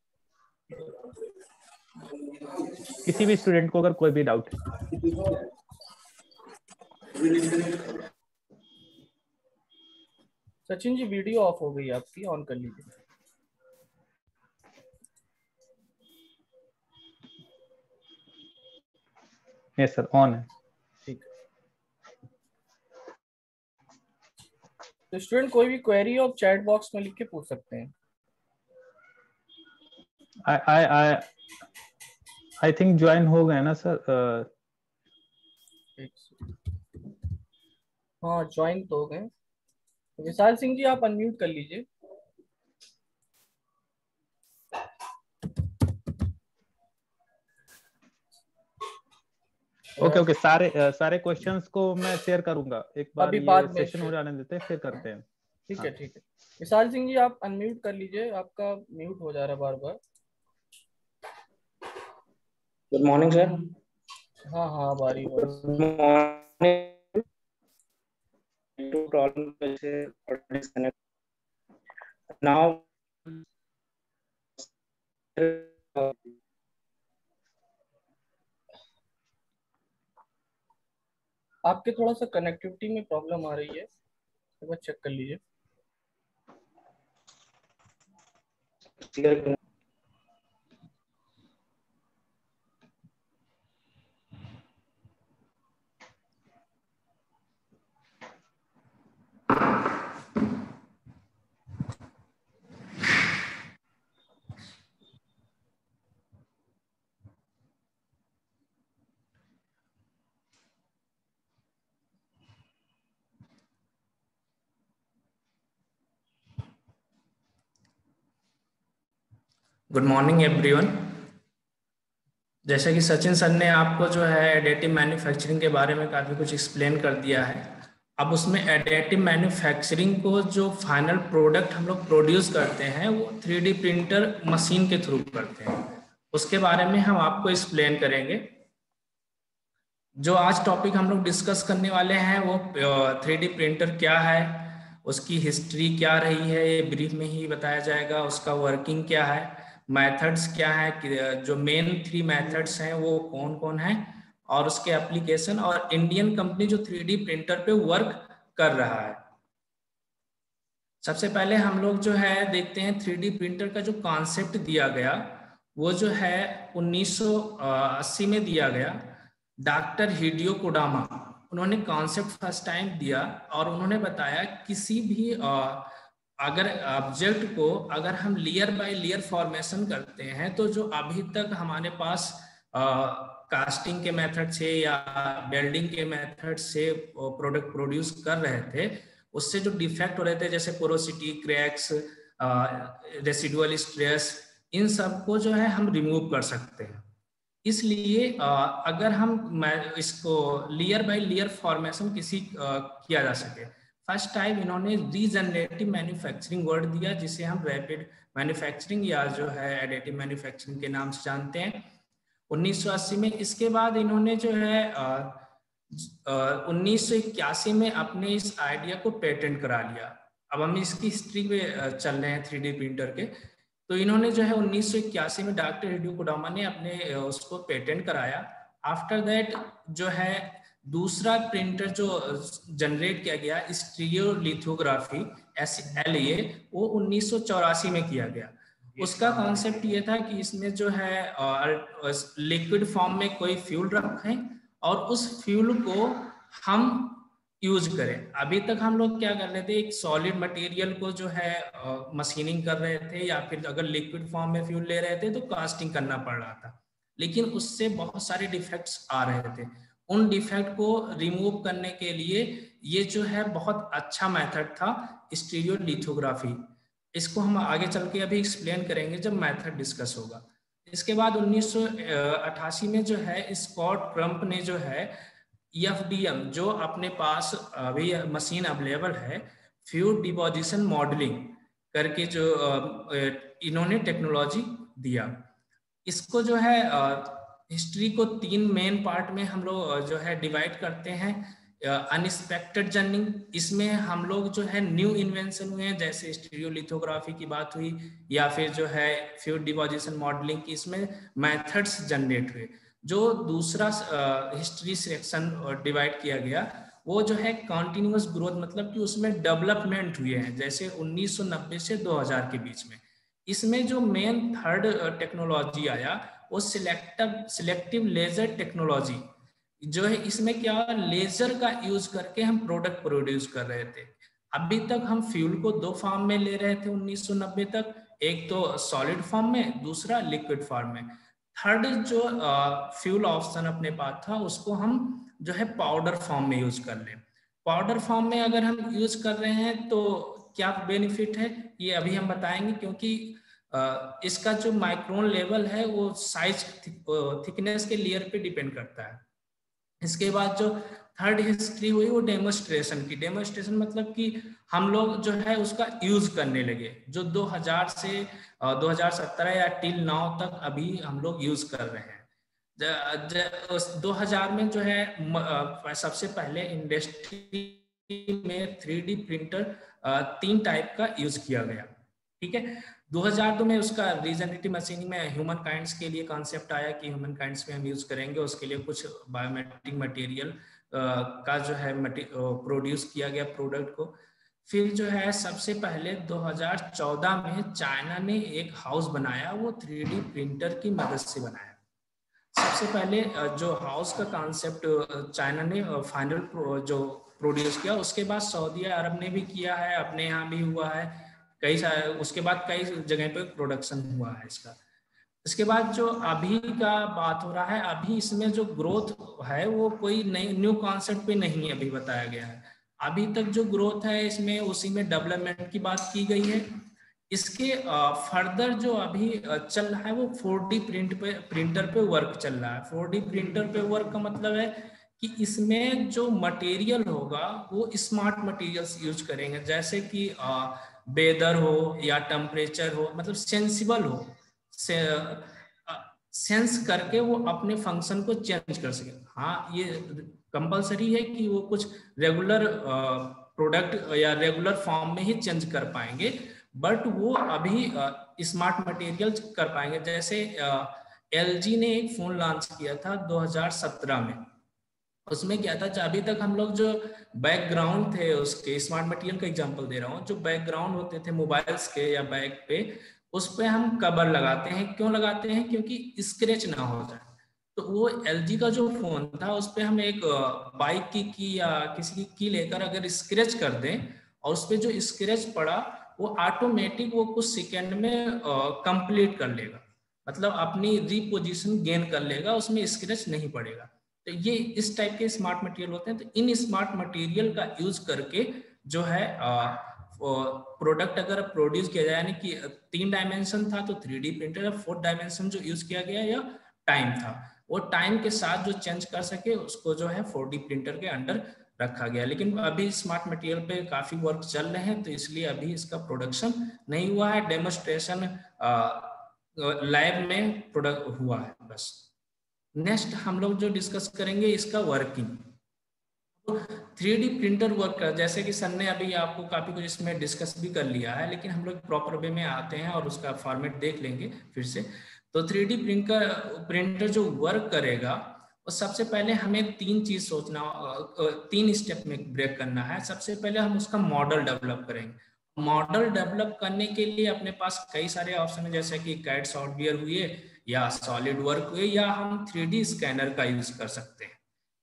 किसी भी स्टूडेंट को अगर कोई भी डाउट है। सचिन जी वीडियो ऑफ हो गई आपकी, ऑन कर लीजिए। यस सर, ऑन है। ठीक है। तो स्टूडेंट कोई भी क्वेरी हो चैट बॉक्स में लिख के पूछ सकते हैं। आई थिंक ज्वाइन हो गए ना सर। हाँ ज्वाइन तो हो गए। विशाल सिंह जी आप अनम्यूट कर लीजिए। ओके ओके, सारे क्वेश्चंस को मैं शेयर करूंगा। एक बार अभी ये बाद में सेशन हो जाने देते हैं फिर करते हैं। ठीक है हाँ। ठीक है। विशाल सिंह जी आप अनम्यूट कर लीजिए, आपका म्यूट हो जा रहा है बार बार। Good morning sir. हाँ हाँ अब आ रही वॉइस। Good morning. प्रॉब्लम से डिस्कनेक्ट नाउ। आपके थोड़ा सा कनेक्टिविटी में प्रॉब्लम आ रही है, एक बार चेक कर लीजिए। Good morning everyone. जैसा कि सचिन सर ने आपको जो है एडिटिव मैन्युफैक्चरिंग के बारे में काफ़ी कुछ एक्सप्लेन कर दिया है। अब उसमें एडिटिव मैन्युफैक्चरिंग को जो फाइनल प्रोडक्ट हम लोग प्रोड्यूस करते हैं वो 3D प्रिंटर मशीन के थ्रू करते हैं, उसके बारे में हम आपको एक्सप्लेन करेंगे। जो आज टॉपिक हम लोग डिस्कस करने वाले हैं वो 3D प्रिंटर क्या है, उसकी हिस्ट्री क्या रही है, ये ब्रीफ में ही बताया जाएगा। उसका वर्किंग क्या है, मेथड्स क्या है, जो मेन 3 मेथड्स हैं वो कौन कौन है, और उसके एप्लीकेशन, और इंडियन कंपनी जो 3D प्रिंटर पे वर्क कर रहा है। सबसे पहले हम लोग जो है देखते हैं 3D प्रिंटर का जो कॉन्सेप्ट दिया गया वो जो है 1980 में दिया गया। डॉक्टर हिडियो कोडामा उन्होंने कॉन्सेप्ट फर्स्ट टाइम दिया और उन्होंने बताया किसी भी अगर ऑब्जेक्ट को अगर हम लेयर बाय लेयर फॉर्मेशन करते हैं तो जो अभी तक हमारे पास कास्टिंग के मेथड से या वेल्डिंग के मेथड से प्रोडक्ट प्रोड्यूस कर रहे थे, उससे जो डिफेक्ट हो रहे थे जैसे पोरोसिटी, क्रैक्स, रेसिडुअल स्ट्रेस, इन सब को जो है हम रिमूव कर सकते हैं। इसलिए अगर हम इसको लेयर बाय लेयर फॉर्मेशन किया जा सके, फर्स्ट टाइम इन्होंने रीजनरेटिव मैन्युफैक्चरिंग वर्ड दिया जिसे हम रैपिड मैन्युफैक्चरिंग या जो है एडिटिव मैन्युफैक्चरिंग के नाम से जानते हैं 1980 में। इसके बाद इन्होंने जो है 1981 में अपने इस आइडिया को पेटेंट करा लिया। अब हम इसकी हिस्ट्री पे चल रहे हैं 3D प्रिंटर के। तो इन्होंने जो है 1981 में डॉक्टर हिडियो कोडामा ने अपने उसको पेटेंट कराया। आफ्टर दैट जो है दूसरा प्रिंटर जो जनरेट किया गया स्टीरियोलिथोग्राफी SLA, वो 1984 में किया गया। उसका कॉन्सेप्ट ये था कि इसमें जो है लिक्विड फॉर्म में कोई फ्यूल रखें और उस फ्यूल को हम यूज करें। अभी तक हम लोग क्या कर रहे थे, एक सॉलिड मटेरियल को जो है मशीनिंग कर रहे थे, या फिर अगर लिक्विड फॉर्म में फ्यूल ले रहे थे तो कास्टिंग करना पड़ रहा था, लेकिन उससे बहुत सारे डिफेक्ट्स आ रहे थे। उन डिफेक्ट को रिमूव करने के लिए ये जो है बहुत अच्छा मेथड था स्टीरियोलिथोग्राफी। इसको हम आगे चल के अभी एक्सप्लेन करेंगे जब मेथड डिस्कस होगा। इसके बाद 1988 में जो है स्कॉट ट्रम्प ने जो है FDM जो अपने पास अभी मशीन अवेलेबल है, फ्लूइड डिपोजिशन मॉडलिंग करके, जो इन्होंने टेक्नोलॉजी दिया। इसको जो है हिस्ट्री को 3 मेन पार्ट में हम लोग जो है डिवाइड करते हैं। अनएक्सपेक्टेड जर्निंग, इसमें हम लोग जो है न्यू इन्वेंशन हुए हैं, जैसे स्टीरियोलिथोग्राफी की बात हुई, या फिर जो है फ्लूइड डिपोजिशन मॉडलिंग की, इसमें मेथड्स जनरेट हुए। जो दूसरा हिस्ट्री सेक्शन डिवाइड किया गया वो जो है कॉन्टिन्यूअस ग्रोथ, मतलब कि उसमें डेवलपमेंट हुए हैं, जैसे 1990 से 2000 के बीच में। इसमें जो मेन थर्ड टेक्नोलॉजी आया वो सिलेक्टिव लेजर टेक्नोलॉजी जो है। इसमें क्या, लेजर का यूज करके हम प्रोडक्ट प्रोड्यूस कर रहे थे। अभी तक हम फ्यूल को 2 फॉर्म में ले रहे थे 1990 तक, एक तो सॉलिड फॉर्म में, दूसरा लिक्विड फॉर्म में। थर्ड जो फ्यूल ऑप्शन अपने पास था उसको हम जो है पाउडर फॉर्म में यूज कर लें। पाउडर फॉर्म में अगर हम यूज कर रहे हैं तो क्या बेनिफिट है ये अभी हम बताएंगे, क्योंकि इसका जो माइक्रोन लेवल है वो साइज थिकनेस के लेयर पे डिपेंड करता है। इसके बाद जो थर्ड हिस्ट्री हुई वो डेमोस्ट्रेशन की। डेमोस्ट्रेशन मतलब कि हम लोग जो है उसका यूज करने लगे, जो 2000 से 2017 या टिल नाउ तक अभी हम लोग यूज कर रहे हैं। 2000 में जो है सबसे पहले इंडस्ट्री में 3D प्रिंटर 3 टाइप का यूज किया गया, ठीक है। 2002 में उसका रीजनरेटिव मशीनिंग में ह्यूमन काइंड्स के लिए कॉन्सेप्ट आया कि ह्यूमन काइंड्स में हम यूज करेंगे, उसके लिए कुछ बायोमेट्रिक मटेरियल का जो है प्रोड्यूस किया गया प्रोडक्ट को। फिर जो है सबसे पहले 2014 में चाइना ने एक हाउस बनाया, वो 3D प्रिंटर की मदद से बनाया। सबसे पहले जो हाउस का कॉन्सेप्ट चाइना ने फाइनल जो प्रोड्यूस किया, उसके बाद सऊदी अरब ने भी किया है, अपने यहाँ भी हुआ है कई सारे, उसके बाद कई जगह पे प्रोडक्शन हुआ है इसका। इसके बाद जो अभी का बात हो रहा है, अभी इसमें जो ग्रोथ है वो कोई नई न्यू कॉन्सेप्ट पे नहीं अभी बताया गया है। अभी तक जो ग्रोथ है इसमें उसी में डेवलपमेंट की बात की गई है। इसके फर्दर जो अभी चल रहा है वो 4D प्रिंटर पे वर्क चल रहा है। 4D प्रिंटर पे वर्क का मतलब है कि इसमें जो मटेरियल होगा वो स्मार्ट मटेरियल्स यूज करेंगे, जैसे कि वेदर हो या टेम्परेचर हो, मतलब सेंसिबल हो, सेंस करके वो अपने फंक्शन को चेंज कर सके। हाँ, ये कंपलसरी है कि वो कुछ रेगुलर प्रोडक्ट या रेगुलर फॉर्म में ही चेंज कर पाएंगे, बट वो अभी स्मार्ट मटेरियल कर पाएंगे। जैसे LG ने एक फोन लॉन्च किया था 2017 में, उसमें क्या था, अभी तक हम लोग जो बैकग्राउंड थे उसके, स्मार्ट मटेरियल का एग्जांपल दे रहा हूँ, जो बैकग्राउंड होते थे मोबाइल्स के या बैग पे, उस पे हम कवर लगाते हैं। क्यों लगाते हैं? क्योंकि स्क्रैच ना हो जाए। तो वो LG का जो फोन था उस पे हम एक बाइक की या किसी की लेकर अगर स्क्रैच कर दें और उस पे जो स्क्रैच पड़ा वो ऑटोमेटिक वो कुछ सेकेंड में कंप्लीट कर लेगा, मतलब अपनी रीपोजिशन गेन कर लेगा, उसमें स्क्रैच नहीं पड़ेगा। तो ये इस टाइप के स्मार्ट मटेरियल होते हैं। तो इन स्मार्ट मटेरियल का यूज करके जो है प्रोडक्ट अगर प्रोड्यूस किया जाए, यानी कि 3 डायमेंशन था तो 3D प्रिंटर, 4th डायमेंशन जो यूज किया गया या टाइम था, वो टाइम के साथ जो चेंज कर सके उसको जो है 4D प्रिंटर के अंडर रखा गया। लेकिन अभी स्मार्ट मटेरियल पे काफी वर्क चल रहे हैं, तो इसलिए अभी इसका प्रोडक्शन नहीं हुआ है, डेमोन्स्ट्रेशन लैब में प्रोडक्ट हुआ है बस। नेक्स्ट हम लोग जो डिस्कस करेंगे इसका वर्किंग। तो 3D प्रिंटर वर्क कर, जैसे कि सर ने अभी आपको काफी कुछ इसमें डिस्कस भी कर लिया है, लेकिन हम लोग प्रॉपर वे में आते हैं और उसका फॉर्मेट देख लेंगे फिर से। तो 3D प्रिंटर जो वर्क करेगा, और सबसे पहले हमें 3 चीज सोचना, 3 स्टेप में ब्रेक करना है। सबसे पहले हम उसका मॉडल डेवलप करेंगे। मॉडल डेवलप करने के लिए अपने पास कई सारे ऑप्शन है, जैसे कि कैड सॉफ्टवेयर हुए या सॉलिड वर्क हुए, या हम 3D स्कैनर का यूज कर सकते हैं।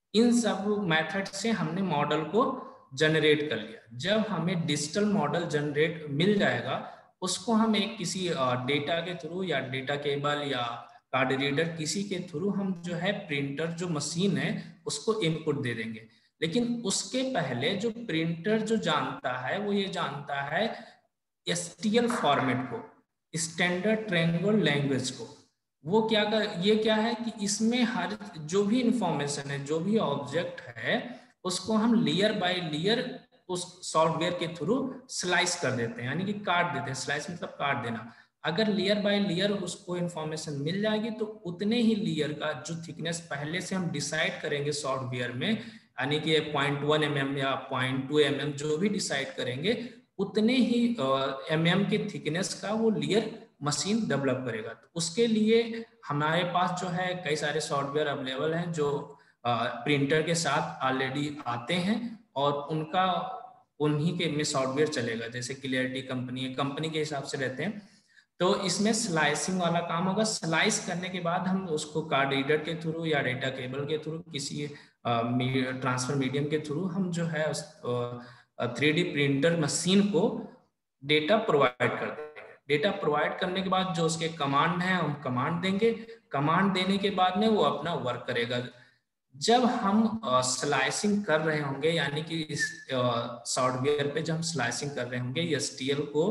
इन सब मेथड से हमने मॉडल को जनरेट कर लिया। जब हमें डिजिटल मॉडल जनरेट मिल जाएगा, उसको हम एक किसी डेटा के थ्रू या डेटा केबल या कार्ड रीडर किसी के थ्रू हम जो है प्रिंटर जो मशीन है उसको इनपुट दे देंगे। लेकिन उसके पहले जो प्रिंटर जो जानता है वो ये जानता है STL फॉर्मेट को, स्टैंडर्ड ट्रायंगल लैंग्वेज को। वो ये क्या है कि इसमें हर जो भी इंफॉर्मेशन है, जो भी ऑब्जेक्ट है, उसको हम लेयर बाय लेयर उस सॉफ्टवेयर के थ्रू स्लाइस कर देते हैं, यानी कि काट देते हैं। स्लाइस मतलब काट देना। अगर लेयर बाय लेयर उसको इंफॉर्मेशन मिल जाएगी तो उतने ही लेयर का जो थिकनेस पहले से हम डिसाइड करेंगे सॉफ्टवेयर में, यानी कि 0.1 mm या 0.2 mm जो भी डिसाइड करेंगे, उतने ही mm के थिकनेस का वो लेयर मशीन डेवलप करेगा। तो उसके लिए हमारे पास जो है कई सारे सॉफ्टवेयर अवेलेबल हैं जो प्रिंटर के साथ ऑलरेडी आते हैं और उनका उन्हीं के में सॉफ्टवेयर चलेगा। जैसे क्लियरिटी कंपनी है, कंपनी के हिसाब से रहते हैं। तो इसमें स्लाइसिंग वाला काम होगा। स्लाइस करने के बाद हम उसको कार्ड रीडर के थ्रू या डेटा केबल के थ्रू किसी ट्रांसफर मीडियम के थ्रू हम जो है 3D प्रिंटर मशीन को डेटा प्रोवाइड कर देंगे। डेटा प्रोवाइड करने के बाद जो उसके कमांड हैं हम कमांड देंगे। कमांड देने के बाद में वो अपना वर्क करेगा। जब हम स्लाइसिंग कर रहे होंगे, यानी कि इस सॉफ्टवेयर पे जब हम स्लाइसिंग कर रहे होंगे, STL को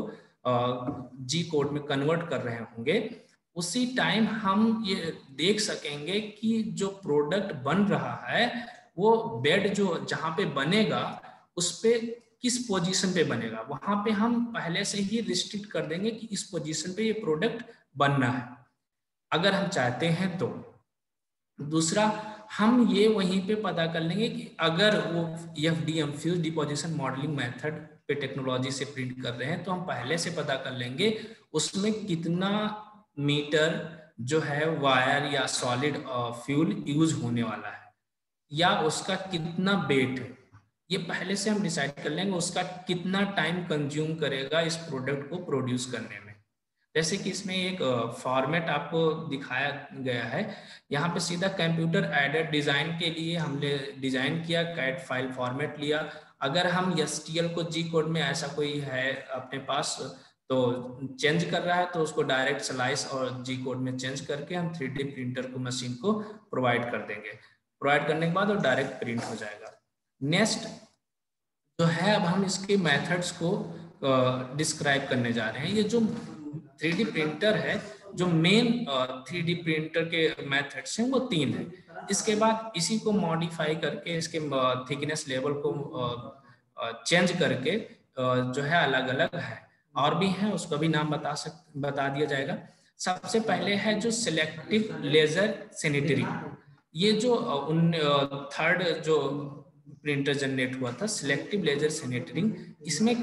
G कोड में कन्वर्ट कर रहे होंगे, उसी टाइम हम ये देख सकेंगे कि जो प्रोडक्ट बन रहा है वो बेड जो जहाँ पे बनेगा उस पे किस पोजीशन पे बनेगा, वहां पे हम पहले से ही रिस्ट्रिक्ट कर देंगे कि इस पोजीशन पे ये प्रोडक्ट बनना है, अगर हम चाहते हैं तो। दूसरा, हम ये वहीं पे पता कर लेंगे कि अगर वो FDM fuse deposition modelling method पे टेक्नोलॉजी से प्रिंट कर रहे हैं तो हम पहले से पता कर लेंगे उसमें कितना मीटर जो है वायर या सॉलिड फ्यूल यूज होने वाला है या उसका कितना वेट है, ये पहले से हम डिसाइड कर लेंगे। उसका कितना टाइम कंज्यूम करेगा इस प्रोडक्ट को प्रोड्यूस करने में। जैसे कि इसमें एक फॉर्मेट आपको दिखाया गया है, यहाँ पे सीधा कंप्यूटर एडेड डिजाइन के लिए हमने डिजाइन किया, कैट फाइल फॉर्मेट लिया। अगर हम STL को G कोड में ऐसा कोई है अपने पास तो चेंज कर रहा है तो उसको डायरेक्ट स्लाइस और G कोड में चेंज करके हम 3D प्रिंटर को मशीन को प्रोवाइड कर देंगे। प्रोवाइड करने के बाद वो डायरेक्ट प्रिंट हो जाएगा। नेक्स्ट जो है, अब हम इसके मेथड्स को डिस्क्राइब करने जा रहे हैं। ये जो 3D प्रिंटर है, जो मेन 3D प्रिंटर के मेथड्स हैं वो 3 है। इसके बाद इसी को मॉडिफाई करके इसके थिकनेस लेवल को चेंज करके जो है अलग अलग है, और भी हैं, उसका भी नाम बता दिया जाएगा। सबसे पहले है जो सिलेक्टिव लेजर सैनिटरिंग। ये जो थर्ड जो प्रिंटर जनरेट हुआ था, सिलेक्टिव लेजर सैनिटरिंग, इसमें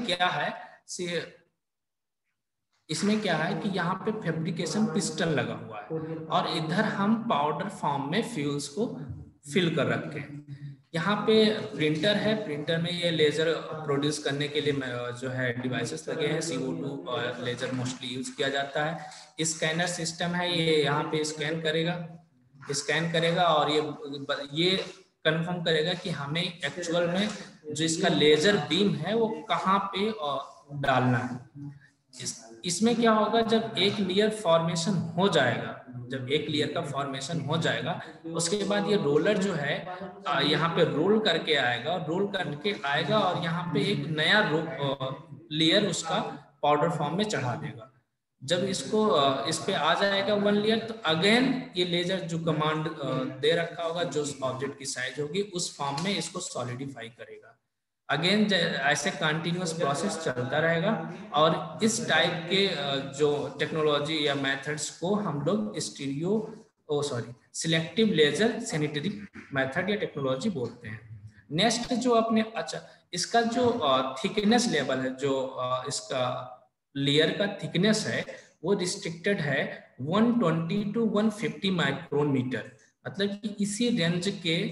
क्या है कि यहाँ पे फैब्रिकेशन पिस्टन लगा हुआ है और इधर हम पाउडर फॉर्म में फ्यूल्स को फिल कर रखे हैं। यहाँ पे प्रिंटर है, प्रिंटर में ये लेजर प्रोड्यूस करने के लिए जो है डिवाइसेस लगे हैं। CO2 और लेजर मोस्टली यूज किया जाता है। स्कैनर सिस्टम है, ये यहाँ पे स्कैन करेगा और ये कंफर्म करेगा कि हमें एक्चुअल में जो इसका लेजर बीम है वो कहाँ पे डालना है। इसमें क्या होगा, जब एक लेयर फॉर्मेशन हो जाएगा, जब एक लेयर का फॉर्मेशन हो जाएगा उसके बाद ये रोलर जो है यहाँ पे रोल करके आएगा और यहाँ पे एक नया लेयर उसका पाउडर फॉर्म में चढ़ा देगा। जब इसको इस पे आ जाएगा 1 लेयर तो अगेन ये लेजर जो कमांड दे रखा होगा, जो ऑब्जेक्ट की साइज होगी उस फॉर्म में इसको सॉलिडिफाई करेगा। अगेन ऐसे कंटिन्यूअस प्रोसेस चलता रहेगा और इस टाइप के जो टेक्नोलॉजी या मेथड्स को हम लोग सिलेक्टिव लेजर सैनिटरी मेथड या टेक्नोलॉजी बोलते हैं। नेक्स्ट जो इसका जो थिकनेस लेवल है, जो इसका लेयर का थिकनेस है वो रिस्ट्रिक्टेड है 120 to 150 माइक्रोमीटर। मतलब कि इसी रेंज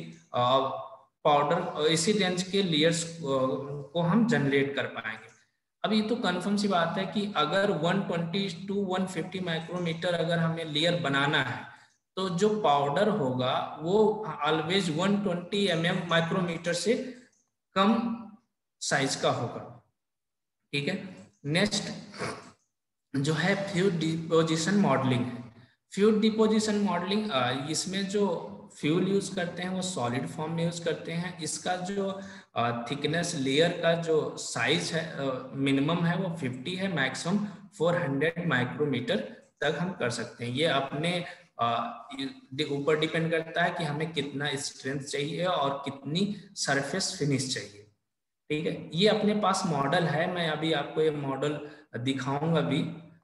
के लेयर्स को हम जनरेट कर पाएंगे। अब ये तो कंफर्म सी बात है कि अगर 120 to 150 माइक्रोमीटर अगर हमें लेयर बनाना है तो जो पाउडर होगा वो ऑलवेज 120 mm माइक्रोमीटर से कम साइज का होगा। ठीक है, नेक्स्ट जो है फ्लूइड डिपोजिशन मॉडलिंग है। फ्लूइड डिपोजिशन मॉडलिंग, इसमें जो फ्यूल यूज करते हैं वो सॉलिड फॉर्म में यूज करते हैं। इसका जो थिकनेस लेयर का जो साइज है मिनिमम है वो 50 है, मैक्सिमम 400 माइक्रोमीटर तक हम कर सकते हैं। ये अपने ऊपर डिपेंड करता है कि हमें कितना स्ट्रेंथ चाहिए और कितनी सरफेस फिनिश चाहिए। ठीक है, ये अपने पास मॉडल है, मैं अभी आपको ये मॉडल दिखाऊंगा अभी।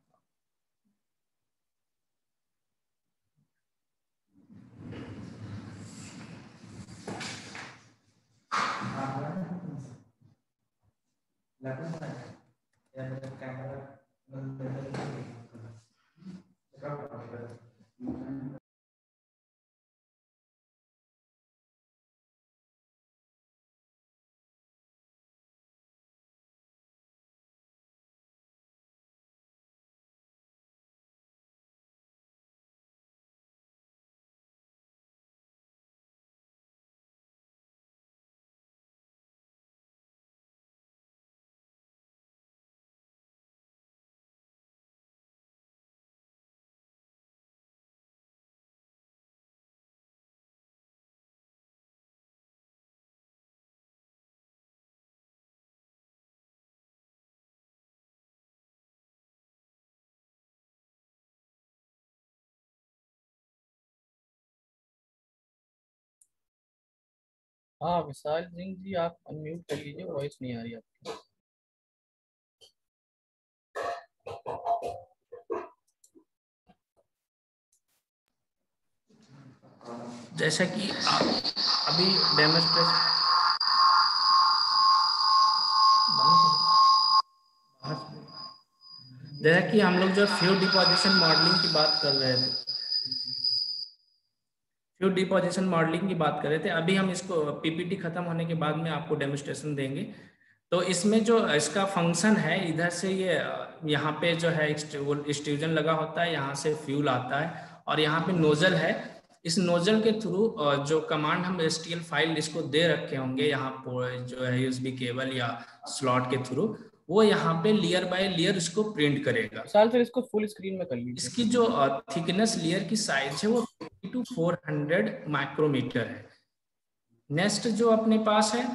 हाँ विशाल सिंह जी, आप अनम्यूट कर लीजिए, वॉइस नहीं आ रही आपकी। जैसा कि आप अभी डेमोन्स्ट्रेशन, जैसा कि हम लोग जो फ्लूइड डिपोजिशन मॉडलिंग की बात कर रहे थे, फ्लूइड डिपोजिशन मॉडलिंग की बात कर रहे थे, अभी हम इसको पीपीटी खत्म होने के बाद में आपको डेमोन्स्ट्रेशन देंगे। तो इसमें जो इसका फंक्शन है, इधर से ये यहाँ पे जो है एक्सट्रूजन लगा होता है, यहाँ से फ्यूल आता है और यहाँ पे नोजल है। इस नोजल के थ्रू जो कमांड हम एसटीएल फाइल इसको दे रखे होंगे यहाँ पर जो है यूएसबी केबल या स्लॉट के थ्रू, वो यहाँ पे लेयर बाय लेयर इसको प्रिंट करेगा। विशाल सर इसको फुल स्क्रीन में कर लीजिए। इसकी जो थिकनेस लेयर की साइज है वो 50 to 400 माइक्रोमीटर है। नेक्स्ट जो अपने पास है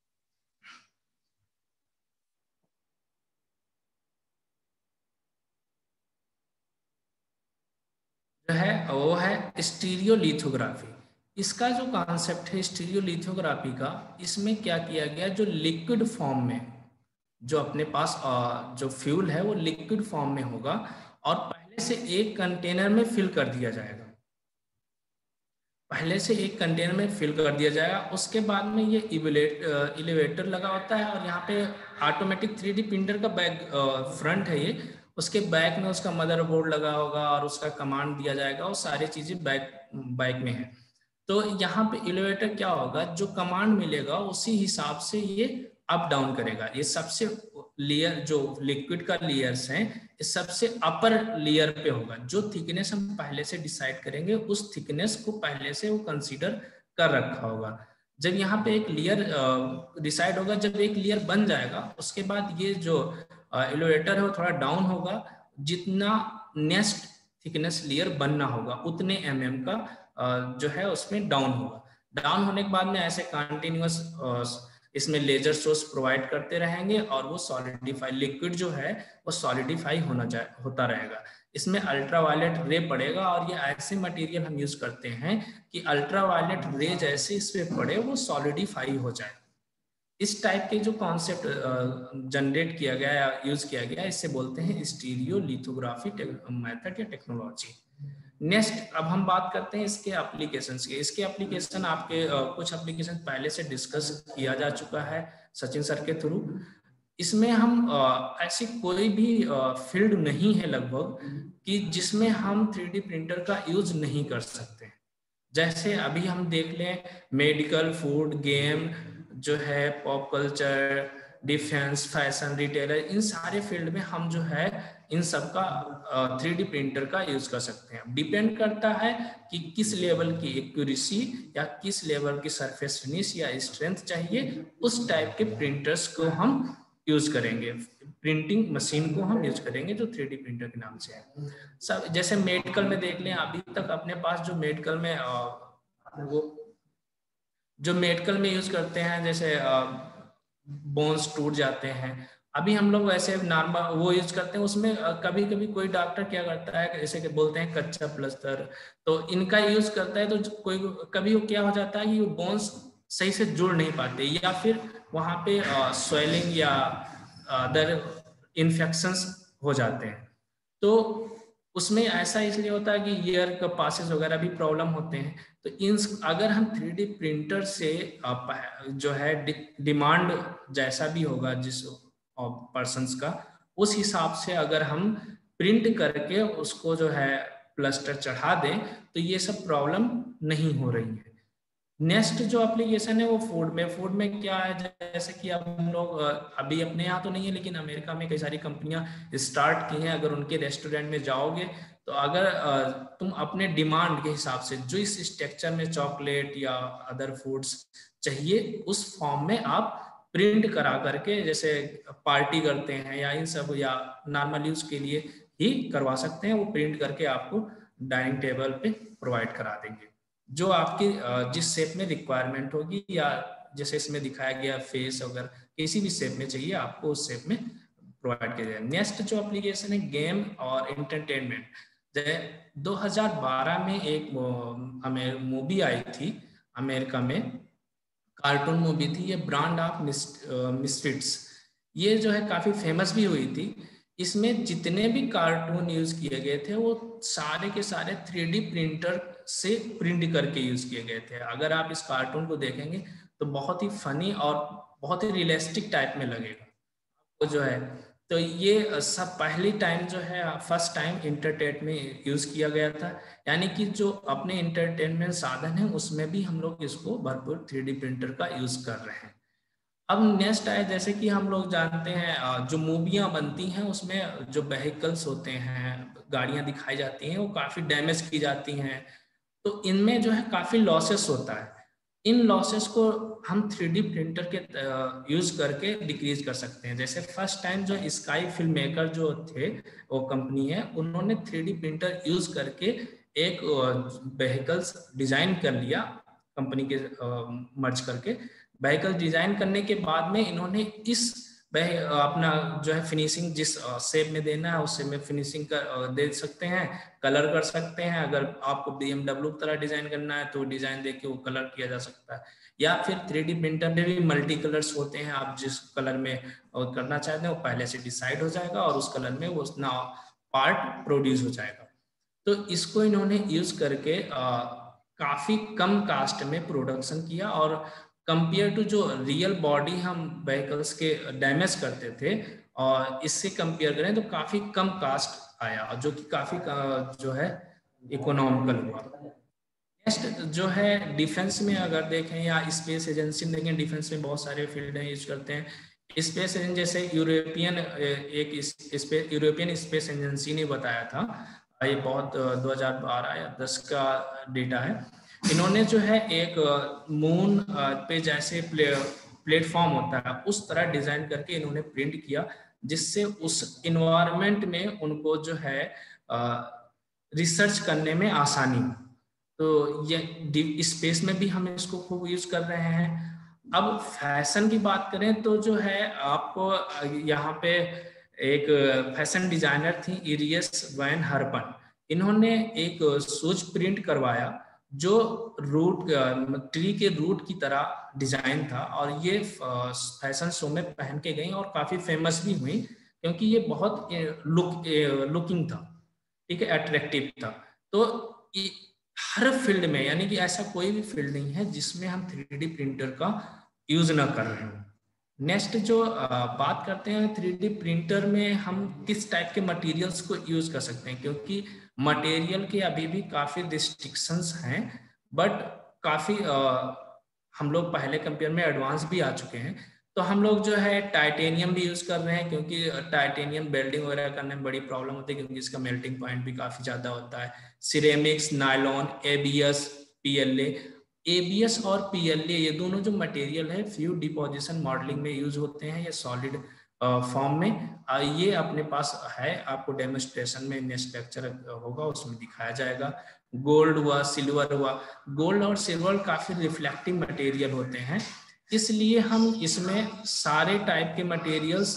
जो है वो है स्टीरियोलिथोग्राफी। इसका जो कॉन्सेप्ट है स्टीरियोलिथोग्राफी का, इसमें क्या किया गया, जो लिक्विड फॉर्म में जो अपने पास जो फ्यूल है वो लिक्विड फॉर्म में होगा और पहले से एक कंटेनर में फिल कर दिया जाएगा, पहले से एक कंटेनर में फिल कर दिया जाएगा। उसके बाद में ये इलेवेटर लगा होता है और यहाँ पे ऑटोमेटिक 3D प्रिंटर का बैक फ्रंट है ये, उसके बैक में उसका मदरबोर्ड लगा होगा और उसका कमांड दिया जाएगा, वो सारी चीजें बैक में है। तो यहाँ पे इलेवेटर क्या होगा, जो कमांड मिलेगा उसी हिसाब से ये अप डाउन करेगा। ये सबसे लेयर जो लिक्विड का लेयर्स हैं, इस सबसे अपर लेयर पे होगा। जो थिकनेस हम पहले से डिसाइड करेंगे उस थिकनेस को पहले से वो कंसीडर कर रखा होगा। जब यहाँ पे एक लेयर डिसाइड होगा, जब एक लेयर बन जाएगा उसके बाद ये जो एलिवेटर है वो थोड़ा डाउन होगा, जितना नेक्स्ट थिकनेस लेयर बनना होगा उतने mm का जो है उसमें डाउन होगा। डाउन होने के बाद में ऐसे कंटिन्यूअस इसमें लेजर सोर्स प्रोवाइड करते रहेंगे और वो सॉलिडिफाई, लिक्विड जो है वो सॉलिडिफाई होता रहेगा। इसमें अल्ट्रावायलेट रे पड़ेगा और ये ऐसे मटेरियल हम यूज करते हैं कि अल्ट्रावायलेट रे जैसे इस पे पड़े वो सॉलिडिफाई हो जाए। इस टाइप के जो कॉन्सेप्ट जनरेट किया गया या यूज किया गया, इससे बोलते हैं स्टीरियोलिथोग्राफी मेथड या टेक्नोलॉजी। नेक्स्ट अब हम बात करते हैं इसके एप्लीकेशंस के। इसके एप्लीकेशन आपके कुछ एप्लीकेशन पहले से डिस्कस किया जा चुका है सचिन सर के थ्रू। इसमें हम ऐसी कोई भी फील्ड नहीं है लगभग कि जिसमें हम 3D प्रिंटर का यूज नहीं कर सकते। जैसे अभी हम देख लें मेडिकल, फूड, गेम जो है, pop culture, defence, fashion, retailer, इन सारे फील्ड में हम जो है इन सब का 3D प्रिंटर का यूज कर सकते हैं। डिपेंड करता है कि किस लेवल की एक्यूरेसी या किस लेवल की सरफेस फिनिश या स्ट्रेंथ चाहिए, उस टाइप के प्रिंटर्स को हम यूज करेंगे, प्रिंटिंग मशीन को हम यूज करेंगे जो 3D प्रिंटर के नाम से है। सब जैसे मेडिकल में देख लें, अभी तक अपने पास जो मेडिकल में वो जो मेडिकल में यूज करते हैं, जैसे बोन्स टूट जाते हैं, अभी हम लोग वैसे नॉर्मल वो यूज करते हैं। उसमें कभी कभी कोई डॉक्टर क्या करता है, जैसे कि बोलते हैं कच्चा प्लास्टर, तो इनका यूज करता है, तो कोई कभी क्या हो जाता है कि वो बोन्स सही से जुड़ नहीं पाते, या फिर वहाँ पे स्वेलिंग या अदर इन्फेक्शंस हो जाते हैं। तो उसमें ऐसा इसलिए होता है कि ईयर का पासेस वगैरह भी प्रॉब्लम होते हैं। तो इन अगर हम 3D प्रिंटर से जो है डिमांड जैसा भी होगा जिस पर्सन्स का, उस हिसाब से अगर हम प्रिंट करके उसको जो है प्लास्टर चढ़ा दें तो ये सब प्रॉब्लम नहीं हो रही है। नेक्स्ट जो एप्लीकेशन है वो फूड में क्या है, जैसे कि अब हम लोग अभी अपने यहाँ तो नहीं है लेकिन अमेरिका में कई सारी कंपनियां स्टार्ट की हैं। अगर उनके रेस्टोरेंट में जाओगे तो अगर तुम अपने डिमांड के हिसाब से जो इस स्ट्रक्चर में चॉकलेट या अदर फूड्स चाहिए, उस फॉर्म में आप प्रिंट करा करके, जैसे पार्टी करते हैं या इन सब या नॉर्मल यूज के लिए ही करवा सकते हैं, वो प्रिंट करके आपको डाइनिंग टेबल पे प्रोवाइड करा देंगे जो आपकी जिस शेप में रिक्वायरमेंट होगी, या जैसे इसमें दिखाया गया फेस अगर किसी भी शेप में चाहिए आपको उस शेप में प्रोवाइड किया जाए। नेक्स्ट जो एप्लीकेशन है गेम और एंटरटेनमेंट, 2012 में एक मूवी आई थी अमेरिका में, कार्टून मूवी थी, ये ब्रांड ऑफ मिसफिट्स, ये जो है काफी फेमस भी हुई थी। इसमें जितने भी कार्टून यूज किए गए थे वो सारे के सारे 3D प्रिंटर से प्रिंट करके यूज किए गए थे। अगर आप इस कार्टून को देखेंगे तो बहुत ही फनी और बहुत ही रियलिस्टिक टाइप में लगेगा तो जो है। तो ये सब पहली टाइम जो है फर्स्ट टाइम इंटरटेनमेंट में यूज किया गया था, यानी कि जो अपने इंटरटेनमेंट साधन है उसमें भी हम लोग इसको भरपूर 3D प्रिंटर का यूज कर रहे हैं। अब नेक्स्ट है, जैसे कि हम लोग जानते हैं जो मूवियाँ बनती हैं उसमें जो व्हीकल्स होते हैं, गाड़ियाँ दिखाई जाती हैं, वो काफ़ी डैमेज की जाती हैं, तो इनमें जो है काफ़ी लॉसेस होता है। इन लॉसेस को हम 3D प्रिंटर के यूज करके डिक्रीज कर सकते हैं। जैसे फर्स्ट टाइम जो स्काई फिल्म मेकर जो थे, वो कंपनी है, उन्होंने 3D प्रिंटर यूज करके एक व्हीकल्स डिजाइन कर लिया कंपनी के मर्ज करके। व्हीकल डिजाइन करने के बाद में इन्होंने इस अपना जो है फिनिशिंग जिस शेप में देना है उस शेप में फिनिशिंग कर दे सकते हैं, कलर कर सकते हैं। अगर आपको BMW की तरह डिजाइन करना है तो डिजाइन देके वो कलर किया जा सकता है, या फिर 3D प्रिंटर में भी मल्टी कलर्स होते हैं, आप जिस कलर में करना चाहते हैं वो पहले से डिसाइड हो जाएगा और उस कलर में वो पार्ट प्रोड्यूस हो जाएगा। तो इसको इन्होंने यूज करके काफी कम कास्ट में प्रोडक्शन किया, और कंपेयर टू जो रियल बॉडी हम व्हीकल्स के डैमेज करते थे और इससे कंपेयर करें तो काफी कम कास्ट आया, जो कि काफी जो है इकोनॉमिकल हुआ। नेक्स्ट जो है डिफेंस में अगर देखें या स्पेस एजेंसी में देखें, डिफेंस में बहुत सारे फील्ड हैं यूज करते हैं। स्पेस एजेंसी जैसे यूरोपियन स्पेस एजेंसी ने बताया था, ये बहुत 2012 या 10 का डेटा है। इन्होंने जो है एक मून पे जैसे प्लेटफॉर्म होता है उस तरह डिजाइन करके इन्होंने प्रिंट किया, जिससे उस इन्वायरमेंट में उनको जो है रिसर्च करने में आसानी हो। तो ये स्पेस में भी हम इसको खूब यूज कर रहे हैं। अब फैशन की बात करें तो जो है आपको यहाँ पे एक फैशन डिजाइनर थी इरियस वैन हर्पन, इन्होंने एक शूज प्रिंट करवाया जो रूट ट्री के रूट की तरह डिजाइन था, और ये फैशन शो में पहन के गई और काफी फेमस भी हुई क्योंकि ये बहुत लुकिंग था, ठीक है, अट्रैक्टिव था। तो हर फील्ड में, यानी कि ऐसा कोई भी फील्ड नहीं है जिसमें हम 3D प्रिंटर का यूज ना कर रहे हो। नेक्स्ट जो बात करते हैं 3D प्रिंटर में हम किस टाइप के मटेरियल्स को यूज कर सकते हैं, क्योंकि मटेरियल के अभी भी काफी रिस्ट्रिक्शंस हैं, बट काफी हम लोग पहले कंपेयर में एडवांस भी आ चुके हैं। तो हम लोग जो है टाइटेनियम भी यूज कर रहे हैं, क्योंकि टाइटेनियम वेल्डिंग वगैरह करने में बड़ी प्रॉब्लम होती है, क्योंकि इसका मेल्टिंग पॉइंट भी काफी ज्यादा होता है। Ceramics, nylon, ABS, PLA. ABS और पीएलए ये दोनों जो मटेरियल है फ्लूइड डिपोजिशन मॉडलिंग में यूज होते हैं, या सॉलिड फॉर्म में। ये अपने पास है, आपको डेमोन्स्ट्रेशन में नेक्स्ट लेक्चर होगा उसमें दिखाया जाएगा। गोल्ड हुआ, सिल्वर हुआ। गोल्ड और सिल्वर काफी रिफ्लेक्टिव मटेरियल होते हैं, इसलिए हम इसमें सारे टाइप के मटेरियल्स,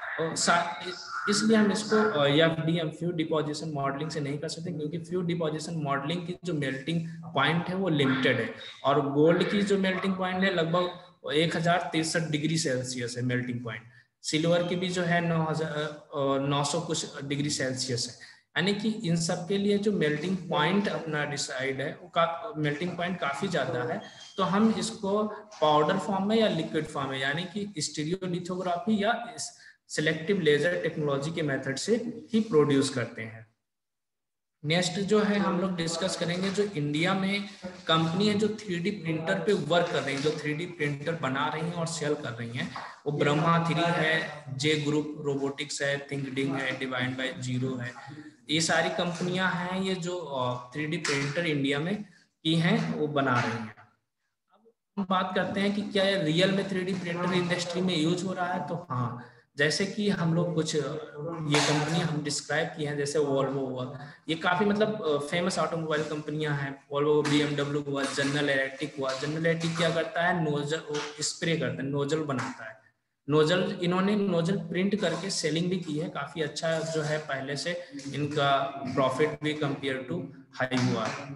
इसलिए हम इसको एफडीएम फ्लूइड डिपोजिशन मॉडलिंग से नहीं कर सकते, क्योंकि फ्लूइड डिपोजिशन मॉडलिंग की जो मेल्टिंग पॉइंट है वो लिमिटेड है, और गोल्ड की जो मेल्टिंग पॉइंट है लगभग 1063 डिग्री सेल्सियस है मेल्टिंग पॉइंट। सिल्वर की भी जो है 900 कुछ डिग्री सेल्सियस है, यानी कि इन सब के लिए जो मेल्टिंग पॉइंट अपना डिसाइड है वो मेल्टिंग पॉइंट काफी ज्यादा है। तो हम इसको पाउडर फॉर्म में या लिक्विड फॉर्म में, यानी कि स्टीरियोलिथोग्राफी या सिलेक्टिव लेजर टेक्नोलॉजी के मेथड से ही प्रोड्यूस करते हैं। नेक्स्ट जो है हम लोग डिस्कस करेंगे, जो इंडिया में कंपनी है जो 3D प्रिंटर पे वर्क कर रही है, जो 3D प्रिंटर बना रही हैं और सेल कर रही हैं, वो ब्रह्मा 3 है, जे ग्रुप रोबोटिक्स है, थिंकडिंग है, डिवाइन बाय जीरो है। ये सारी कंपनियां हैं ये जो 3D प्रिंटर इंडिया में की हैं वो बना रही हैं। अब हम बात करते हैं कि क्या रियल में 3D प्रिंटर इंडस्ट्री में यूज हो रहा है, तो हाँ, जैसे कि हम लोग कुछ ये कंपनी हम डिस्क्राइब किए हैं, जैसे वॉल्वो हुआ, ये काफी मतलब फेमस ऑटोमोबाइल कंपनियां हैं। वॉल्वो, बीएमडब्ल्यू हुआ, जनरल इलेक्ट्रिक हुआ। जनरल इलेक्ट्रिक क्या करता है, नोजल स्प्रे करता है, नोजल बनाता है। नोजल, इन्होंने नोजल प्रिंट करके सेलिंग भी की है, काफी अच्छा जो है, पहले से इनका प्रॉफिट भी कंपेयर टू हाई हुआ है।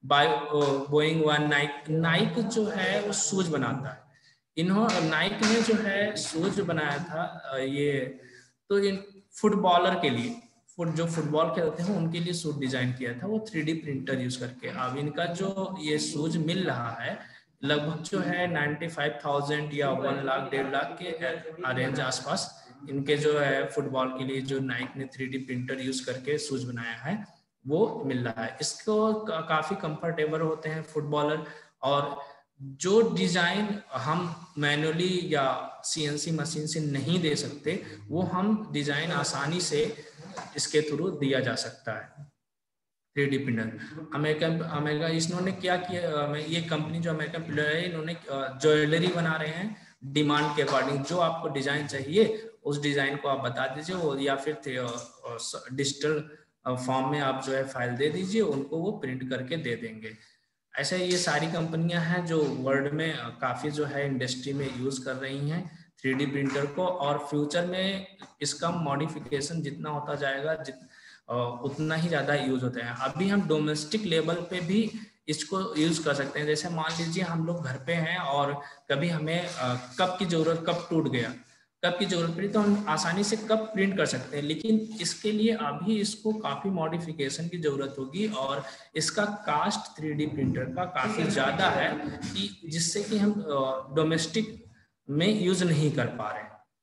बोइंग हुआ, नाइक जो है वो शूज बनाता है। नाइक ने जो है शूज बनाया था ये, तो इन फुटबॉलर के लिए, जो फुटबॉल खेलते हैं उनके लिए शूज डिजाइन किया था वो 3D प्रिंटर यूज करके। अब इनका जो ये शूज मिल रहा है लगभग जो है 95,000 या 1 लाख 1.5 लाख के रेंज आसपास, इनके जो है फुटबॉल के लिए जो नाइक ने 3D प्रिंटर यूज करके शूज बनाया है वो मिल रहा है। इसको काफी कंफर्टेबल होते हैं फुटबॉलर, और जो डिजाइन हम मैनुअली या सीएनसी मशीन से नहीं दे सकते वो हम डिजाइन आसानी से इसके थ्रू दिया जा सकता है। 3D प्रिंटर अमेरिका इन्होंने क्या किया, ये कंपनी जो अमेरिकन प्लेयर है, इन्होंने ज्वेलरी बना रहे हैं डिमांड के अकॉर्डिंग। जो आपको डिजाइन चाहिए उस डिजाइन को आप बता दीजिए, या फिर डिजिटल फॉर्म में आप जो है फाइल दे दीजिए, उनको वो प्रिंट करके दे देंगे। ऐसे ये सारी कंपनियां हैं जो वर्ल्ड में काफी जो है इंडस्ट्री में यूज कर रही हैं 3D प्रिंटर को, और फ्यूचर में इसका मॉडिफिकेशन जितना होता जाएगा उतना ही ज्यादा यूज होता है। अभी हम डोमेस्टिक लेवल पे भी इसको यूज कर सकते हैं। जैसे मान लीजिए हम लोग घर पे हैं और कभी हमें कप की जरूरत, कप टूट गया, कप की जरूरत पड़ी, तो हम आसानी से कप प्रिंट कर सकते हैं, लेकिन इसके लिए अभी इसको काफी मॉडिफिकेशन की जरूरत होगी, और इसका कास्ट 3D प्रिंटर का काफी ज्यादा है, कि जिससे कि हम डोमेस्टिक में यूज नहीं कर पा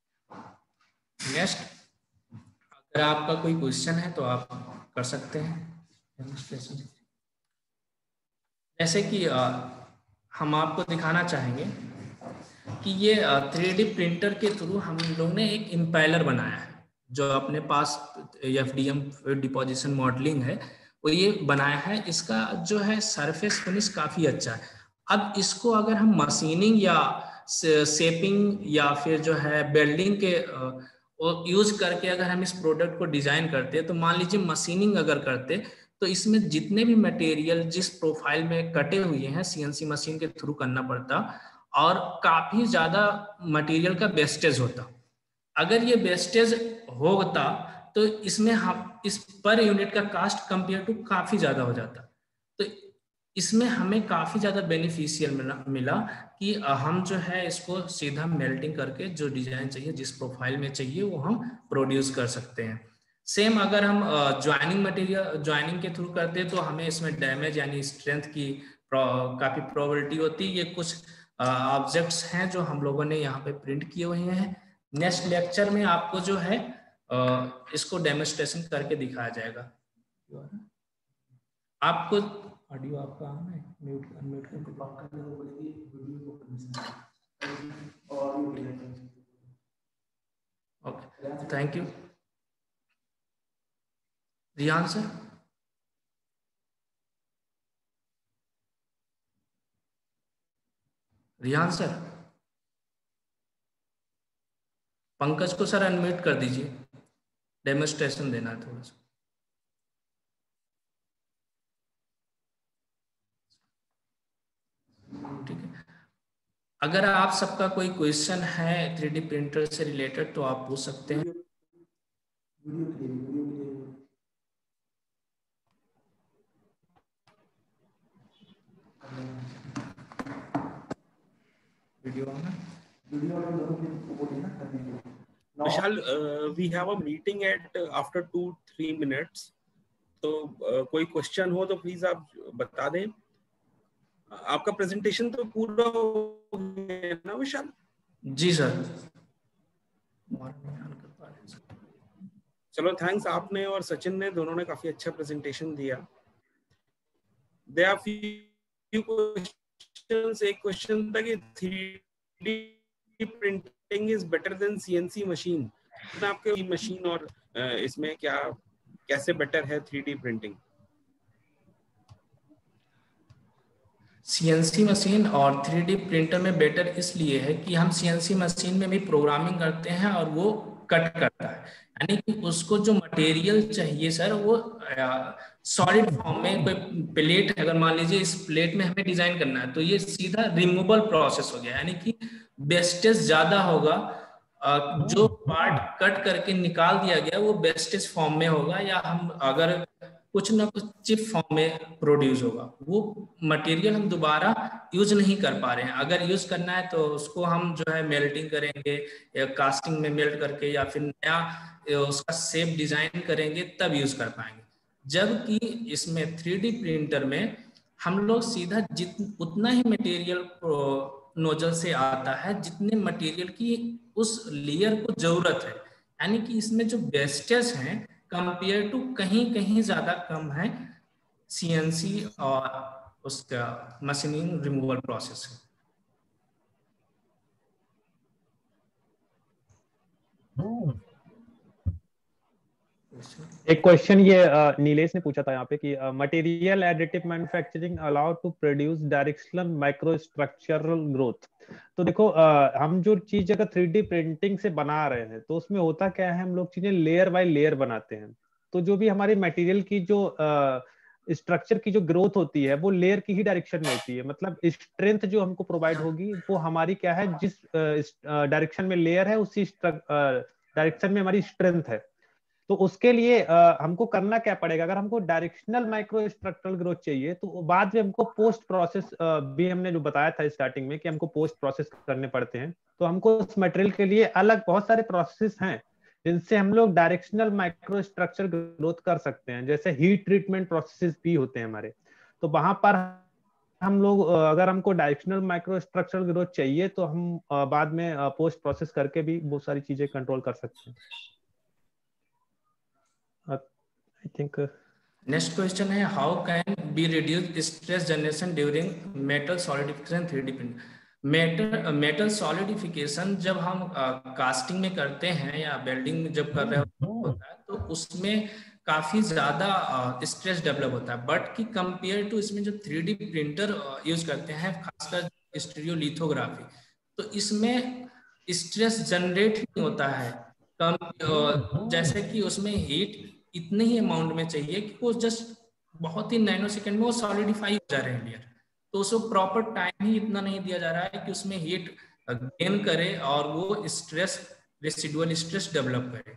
रहे। नेक्स्ट, अगर आपका कोई क्वेश्चन है तो आप कर सकते हैं। जैसे कि हम आपको दिखाना चाहेंगे कि ये 3D प्रिंटर के थ्रू हम लोग ने एक इम्पेलर बनाया है, जो अपने पास एफडीएम डिपोजिशन मॉडलिंग है वो ये बनाया है। इसका जो है सरफेस फिनिश काफी अच्छा है। अब इसको अगर हम मशीनिंग या शेपिंग या फिर जो है वेल्डिंग के यूज करके अगर हम इस प्रोडक्ट को डिजाइन करते, तो मान लीजिए मशीनिंग अगर करते, तो इसमें जितने भी मटेरियल जिस प्रोफाइल में कटे हुए हैं सीएनसी मशीन के थ्रू करना पड़ता, और काफी ज्यादा मटेरियल का वेस्टेज होता। अगर ये वेस्टेज होता तो इसमें हम इस पर यूनिट का कास्ट कंपेयर टू काफी ज्यादा हो जाता। तो इसमें हमें काफी ज्यादा बेनिफिशियल मिला कि हम जो है इसको सीधा मेल्टिंग करके जो डिजाइन चाहिए, जिस प्रोफाइल में चाहिए, वो हम प्रोड्यूस कर सकते हैं। सेम अगर हम ज्वाइनिंग मटेरियल ज्वाइनिंग के थ्रू करते हैं तो हमें इसमें डैमेज यानी स्ट्रेंथ की काफी प्रोबेबिलिटी होती है। ये कुछ ऑब्जेक्ट्स हैं जो हम लोगों ने यहाँ पे प्रिंट किए हुए हैं। नेक्स्ट लेक्चर में आपको जो है इसको डेमोन्स्ट्रेशन करके दिखाया जाएगा। आपको ऑडियो आपका ऑन है, म्यूट करके बात करने को बोलेगी, वीडियो को thank you. Riyan sir, Riyan sir, Pankaj को सर अनम्यूट कर दीजिए, डेमोन्स्ट्रेशन देना है थोड़ा सा। ठीक है, अगर आप सबका कोई क्वेश्चन है 3D प्रिंटर से रिलेटेड तो आप पूछ सकते हैं। Vishal, we have a meeting at after 2-3 minutes. तो कोई क्वेश्चन हो तो प्लीज आप बता दें। आपका प्रेजेंटेशन तो पूरा हो गया ना विशाल? जी सर। चलो थैंक्स, आपने और सचिन ने दोनों ने काफी अच्छा प्रेजेंटेशन दिया। There are few questions। एक क्वेश्चन था कि 3D printing is better than CNC machine. आपके मशीन और इसमें क्या कैसे बेटर है 3D प्रिंटिंग? CNC मशीन और 3D प्रिंटर में बेटर इसलिए है कि हम CNC मशीन में भी प्रोग्रामिंग करते हैं और वो कट करता है, यानी कि उसको जो मटेरियल चाहिए सर वो सॉलिड फॉर्म में। कोई प्लेट अगर मान लीजिए इस प्लेट में हमें डिजाइन करना है तो ये सीधा रिमूवल प्रोसेस हो गया, यानी कि वेस्टेज ज्यादा होगा। जो पार्ट कट करके निकाल दिया गया वो वेस्टेज फॉर्म में होगा, या हम अगर कुछ ना कुछ चिप फॉर्म में प्रोड्यूस होगा, वो मटेरियल हम दोबारा यूज नहीं कर पा रहे हैं। अगर यूज करना है तो उसको हम जो है मेल्टिंग करेंगे या कास्टिंग में मेल्ट करके या फिर नया उसका शेप डिजाइन करेंगे तब यूज कर पाएंगे। जबकि इसमें 3D प्रिंटर में हम लोग सीधा उतना ही मटेरियल नोजल से आता है जितने मटेरियल की उस लेयर को जरूरत है, यानी कि इसमें जो वेस्टेज हैं कंपेयर टू कहीं कहीं ज्यादा कम है CNC और उसका मशीनिंग रिमूवल प्रोसेस है। एक क्वेश्चन ये नीलेश ने पूछा था यहाँ पे कि material additive manufacturing allow to produce directional micro structural growth. तो देखो हम जो चीज अगर 3D प्रिंटिंग से बना रहे हैं तो उसमें होता क्या है, हम लोग चीजें लेयर बाय लेयर बनाते हैं। तो जो भी हमारे मटेरियल की जो स्ट्रक्चर की जो ग्रोथ होती है वो लेयर की ही डायरेक्शन में होती है। मतलब स्ट्रेंथ जो हमको प्रोवाइड होगी वो हमारी क्या है, जिस डायरेक्शन में लेयर है उसी डायरेक्शन में हमारी स्ट्रेंथ है। तो उसके लिए हमको करना क्या पड़ेगा, अगर हमको डायरेक्शनल माइक्रो स्ट्रक्चरल ग्रोथ चाहिए तो बाद में हमको पोस्ट प्रोसेस भी हमने जो बताया था स्टार्टिंग में कि हमको पोस्ट प्रोसेस करने पड़ते हैं। तो हमको उस मटेरियल के लिए अलग बहुत सारे प्रोसेस हैं जिनसे हम लोग डायरेक्शनल माइक्रो स्ट्रक्चर ग्रोथ कर सकते हैं। जैसे हीट ट्रीटमेंट प्रोसेस भी होते हैं हमारे, तो वहां पर हम लोग अगर हमको डायरेक्शनल माइक्रो स्ट्रक्चरल ग्रोथ चाहिए तो हम बाद में पोस्ट प्रोसेस करके भी बहुत सारी चीजें कंट्रोल कर सकते हैं। I think next question is how can be reduce stress generation during metal solidification 3D print. Metal solidification जब हम कास्टिंग में करते हैं या वेल्डिंग में जब कर रहे होता है तो उसमें काफी ज्यादा स्ट्रेस डेवलप होता है, बट की कंपेयर टू इसमें जो 3D प्रिंटर यूज करते हैं खासकर स्टीरियोलिथोग्राफी, तो इसमें स्ट्रेस जनरेट नहीं होता है कम, जैसे कि उसमें हीट इतने ही अमाउंट में चाहिए कि वो जस्ट बहुत ही नैनो सेकंड में वो सॉलिडिफाई हो जा रहे हैं लेयर, तो उसको प्रॉपर टाइम ही इतना नहीं दिया जा रहा है कि उसमें हीट गेन करे और वो स्ट्रेस रेसिडुअल स्ट्रेस डेवलप करे।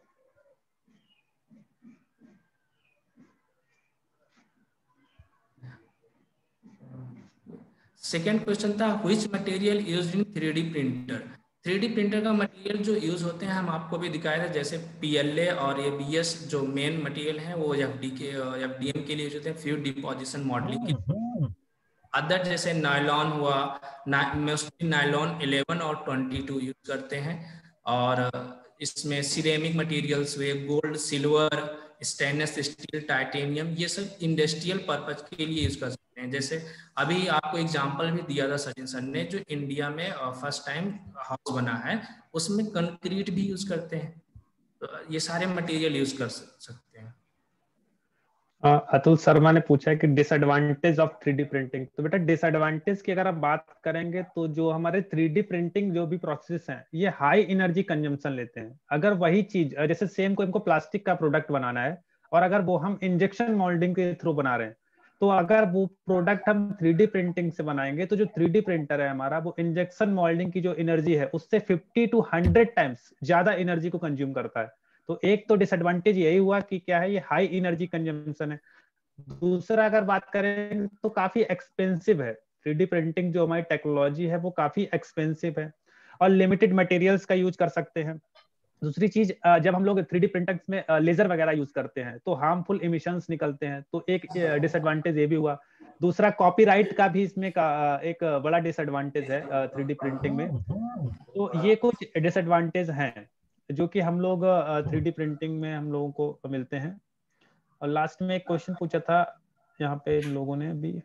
सेकेंड क्वेश्चन था which material used in 3D printer. 3D printer का मटेरियल जो यूज होते हैं हम आपको भी दिखाया था, जैसे PLA और ABS जो मेन मटेरियल है वो FDM के लिए यूज होते हैं, फ्लूइड डिपोजिशन मॉडलिंग के। अदर जैसे नायलॉन हुआ, मोस्टली नायलॉन 11 और 22 यूज करते हैं, और इसमें सिरेमिक मटेरियल्स हुए, gold, silver, stainless steel, titanium, ये सब इंडस्ट्रियल पर्पज के लिए यूज कर सकते हैं। जैसे अभी आपको एग्जांपल भी दिया था सचिन सर ने, जो इंडिया में फर्स्ट टाइम हाउस बना है उसमें कंक्रीट भी यूज करते हैं। ये सारे मटेरियल यूज कर सकते हैं। अतुल शर्मा ने पूछा है कि डिसएडवांटेज ऑफ 3D प्रिंटिंग। तो बेटा डिसएडवांटेज की अगर आप बात करेंगे तो जो हमारे 3D प्रिंटिंग जो भी प्रोसेस हैं ये हाई एनर्जी कंजम्पशन लेते हैं। अगर वही चीज जैसे सेम को हमको प्लास्टिक का प्रोडक्ट बनाना है और अगर वो हम इंजेक्शन मोल्डिंग के थ्रू बना रहे हैं, तो अगर वो प्रोडक्ट हम 3D प्रिंटिंग से बनाएंगे तो जो 3D प्रिंटर है हमारा वो इंजेक्शन मोल्डिंग की जो एनर्जी है उससे 50 to 100 टाइम्स ज्यादा एनर्जी को कंज्यूम करता है। तो एक तो डिसएडवांटेज यही हुआ कि क्या है, ये हाई एनर्जी कंजम्पशन है। दूसरा अगर बात करें तो काफी एक्सपेंसिव है। 3D प्रिंटिंग जो हमारी टेक्नोलॉजी है वो काफी एक्सपेंसिव है और लिमिटेड मटेरियल्स का यूज कर सकते हैं। दूसरी चीज, जब हम लोग 3D प्रिंटर्स में लेजर वगैरह यूज करते हैं तो हार्मफुल इमिशंस निकलते हैं, तो एक डिसएडवांटेज ये भी हुआ। दूसरा कॉपीराइट का भी इसमें एक बड़ा डिसएडवांटेज है 3D प्रिंटिंग में। तो ये कुछ डिसएडवांटेज हैं जो कि हम लोग 3D प्रिंटिंग में हम लोगों को मिलते हैं। और लास्ट में एक क्वेश्चन पूछा था यहाँ पे इन लोगों ने भी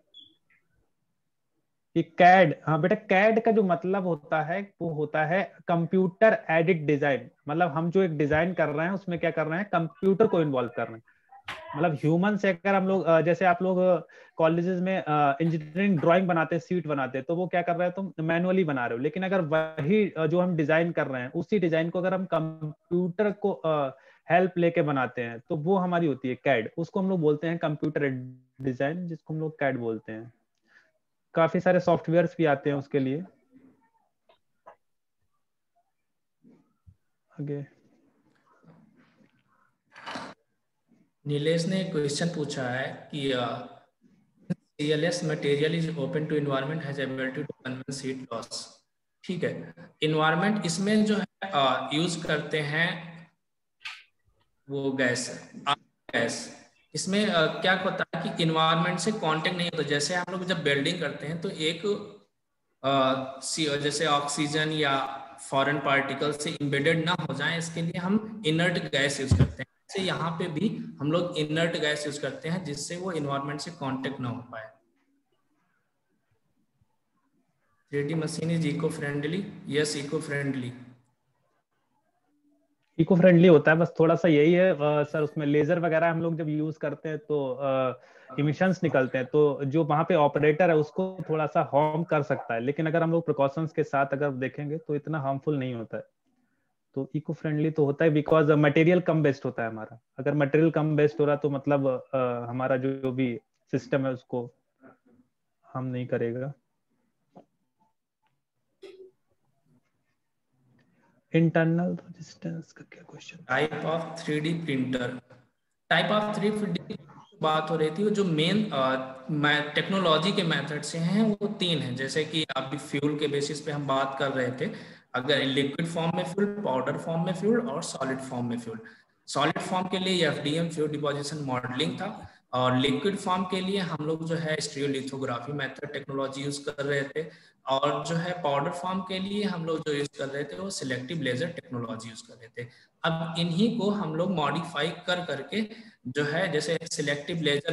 कि कैड, हाँ बेटा कैड का जो मतलब होता है वो होता है कंप्यूटर एडेड डिजाइन। मतलब हम जो एक डिजाइन कर रहे हैं उसमें क्या कर रहे हैं, कंप्यूटर को इन्वॉल्व कर रहे हैं। मतलब ह्यूमन से अगर हम लोग जैसे आप लोग कॉलेजेस में इंजीनियरिंग ड्राइंग बनाते हैं, सीट बनाते हैं, तो वो क्या कर रहे हैं, तुम मैनुअली बना रहे हो। लेकिन अगर वही जो हम डिजाइन कर रहे हैं उसी डिजाइन को अगर हम कंप्यूटर को हेल्प लेके बनाते हैं तो वो हमारी होती है कैड। उसको हम लोग बोलते हैं कंप्यूटर डिजाइन, जिसको हम लोग कैड बोलते हैं। काफी सारे सॉफ्टवेयर्स भी आते हैं उसके लिए। आगे नीलेश ने एक क्वेश्चन पूछा है कि CLS material is open to environment has ability to convince heat loss। ठीक है, इन्वायरमेंट इसमें जो है यूज करते हैं वो गैस। इसमें क्या होता है कि इन्वायरमेंट से कांटेक्ट नहीं होता। जैसे हम लोग जब वेल्डिंग करते हैं तो एक जैसे ऑक्सीजन या फॉरेन पार्टिकल से इम्बेडेड ना हो जाए, इसके लिए हम इनर्ट गैस यूज करते हैं। जैसे यहाँ पे भी हम लोग इनर्ट गैस यूज करते हैं जिससे वो इन्वायरमेंट से कांटेक्ट ना हो पाए। 3D machine is eco friendly. Yes, eco friendly. Eco friendly होता है, बस थोड़ा सा यही है सर, उसमें लेजर वगैरह हम लोग जब यूज करते हैं तो इमिशंस निकलते हैं, तो जो वहां पे ऑपरेटर है उसको थोड़ा सा हार्म कर सकता है। लेकिन अगर हम लोग प्रिकॉशंस के साथ अगर देखेंगे तो इतना हार्मफुल नहीं होता है। तो इको फ्रेंडली तो होता है बिकॉज मटेरियल कम वेस्ट होता है हमारा। अगर मटेरियल कम वेस्ट हो रहा तो मतलब हमारा जो भी सिस्टम है उसको हार्म नहीं करेगा। इंटरनल रेजिस्टेंस का क्या question? Type of 3D printer. Type of 3D बात हो रही थी, वो जो मेन टेक्नोलॉजी के मेथड से हैं वो 3 हैं। जैसे कि अभी फ्यूल के बेसिस पे हम बात कर रहे थे, अगर लिक्विड फॉर्म में फ्यूल, पाउडर फॉर्म में फ्यूल और सॉलिड फॉर्म में फ्यूल। सॉलिड फॉर्म के लिए FDM फ्यूल डिपोजिशन मॉडलिंग था, और लिक्विड फॉर्म के लिए हम लोग जो है स्टीरियोलिथोग्राफी मेथड टेक्नोलॉजी यूज कर रहे थे, और जो है पाउडर फॉर्म के लिए हम लोग जो यूज कर रहे थे वो सिलेक्टिव लेजर टेक्नोलॉजी यूज कर रहे थे। अब इन्हीं को हम लोग मॉडिफाई करके जो है, जैसे सिलेक्टिव लेजर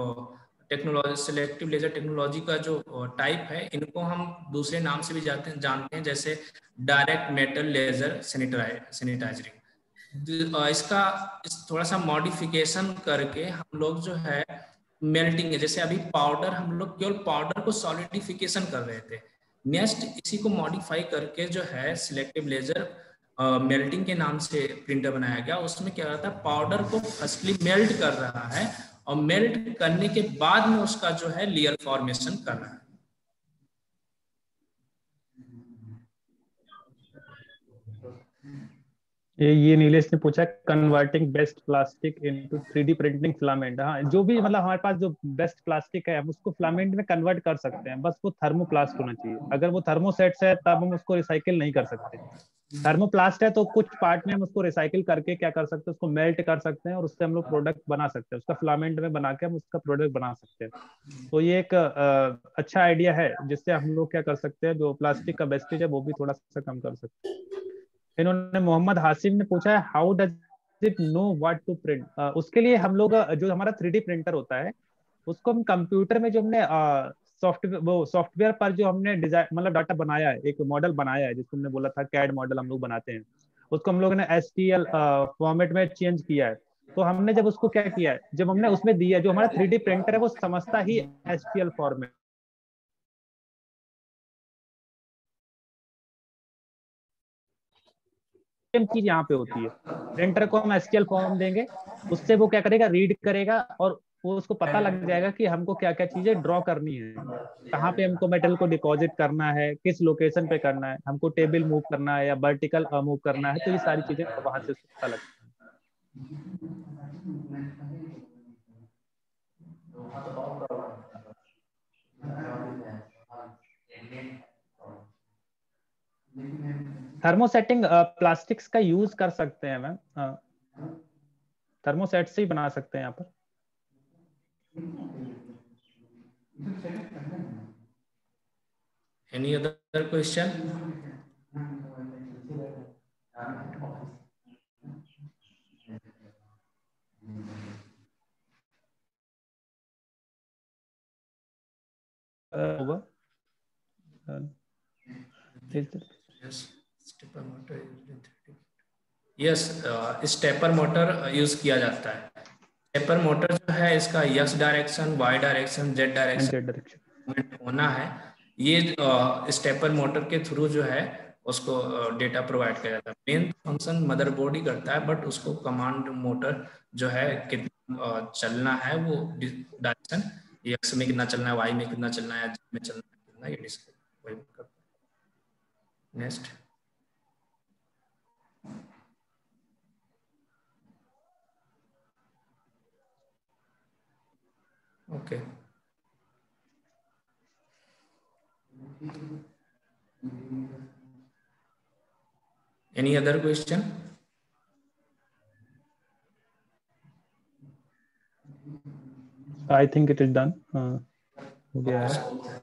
टेक्नोलॉजी का जो टाइप है, इनको हम दूसरे नाम से भी जानते हैं, जैसे डायरेक्ट मेटल लेजर सैनिटाइजरिंग। इसका थोड़ा सा मॉडिफिकेशन करके हम लोग जो है मेल्टिंग है, जैसे अभी पाउडर हम लोग केवल पाउडर को सॉलिडिफिकेशन कर रहे थे। नेक्स्ट इसी को मॉडिफाई करके जो है सिलेक्टिव लेजर मेल्टिंग के नाम से प्रिंटर बनाया गया। उसमें क्या रहता है, पाउडर को फर्स्टली मेल्ट कर रहा है और मेल्ट करने के बाद में उसका जो है लेयर फॉर्मेशन कर रहा है। ये नीलेश ने पूछा converting best plastic into 3D printing filament. हाँ, जो भी मतलब हमारे पास जो बेस्ट प्लास्टिक है हम उसको फिलामेंट में कन्वर्ट कर सकते हैं, बस वो थर्मोप्लास्ट होना चाहिए। अगर वो थर्मोसेट्स है तब हम उसको रिसाइकिल नहीं कर सकते। थर्मोप्लास्ट है तो कुछ पार्ट में हम उसको रिसाइकिल करके क्या कर सकते हैं, उसको मेल्ट कर सकते हैं और उससे हम लोग प्रोडक्ट बना सकते हैं। उसका फिलामेंट में बना के हम उसका प्रोडक्ट बना सकते हैं। तो ये एक अच्छा आइडिया है जिससे हम लोग क्या कर सकते हैं, जो प्लास्टिक का वेस्टेज है वो भी थोड़ा सा कम कर सकते हैं। इन्होंने मोहम्मद हासिम ने पूछा है how does it know what to print. उसके लिए हम लोग जो हमारा 3D प्रिंटर होता है उसको हम कंप्यूटर में जो हमने सॉफ्टवेयर पर जो हमने डिजाइन मतलब डाटा बनाया है, एक मॉडल बनाया है जिसको हमने बोला था कैड मॉडल हम लोग बनाते हैं, उसको हम लोगों ने STL फॉर्मेट में चेंज किया है। तो हमने जब उसको क्या किया है, जब हमने उसमें दिया, जो हमारा 3D प्रिंटर है वो समझता ही STL फॉर्मेट, चीज यहाँ पे होती है। प्रिंटर को हम STL फॉर्म देंगे, उससे वो क्या करेगा, रीड करेगा, और वो उसको पता लग जाएगा कि हमको क्या क्या चीजें ड्रॉ करनी है, कहाँ पे हमको मेटल को डिपॉजिट करना है, किस लोकेशन पे करना है, हमको टेबल मूव करना है या वर्टिकल मूव करना है। तो ये सारी चीजें वहां से उसको पता लगता है। थर्मोसेटिंग प्लास्टिक्स का यूज कर सकते हैं मैम, थर्मोसेट से ही बना सकते हैं यहाँ पर। Any other question? Over. Yes, stepper motor. Yes, stepper motor use किया जाता है। स्टेपर मोटर जो है इसका x direction, y direction, z direction होना है। ये स्टेपर मोटर के थ्रू जो है उसको डेटा प्रोवाइड किया जाता है। मेन फंक्शन मदरबोर्ड ही करता है, बट उसको कमांड मोटर जो है कितना चलना है, वो डायरेक्शन x में कितना चलना है, y में कितना चलना है, z में चलना है कितना, ये डिस्क्राइब करता है। Next. Okay. Any other question? I think it is done. हो गया है।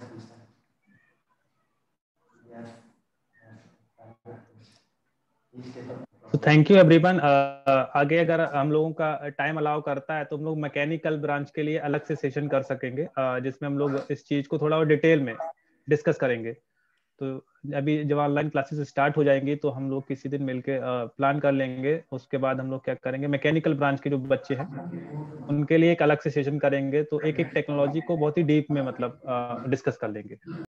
तो थैंक यू एवरीवन। आगे अगर हम लोगों का टाइम अलाउ करता है तो हम लोग मैकेनिकल ब्रांच के लिए अलग से सेशन कर सकेंगे, जिसमें हम लोग इस चीज को थोड़ा और डिटेल में डिस्कस करेंगे। तो अभी जब ऑनलाइन क्लासेस स्टार्ट हो जाएंगी तो हम लोग किसी दिन मिलके प्लान कर लेंगे। उसके बाद हम लोग क्या करेंगे, मैकेनिकल ब्रांच के जो बच्चे हैं उनके लिए एक अलग से सेशन करेंगे, तो एक एक टेक्नोलॉजी को बहुत ही डीप में मतलब डिस्कस कर लेंगे।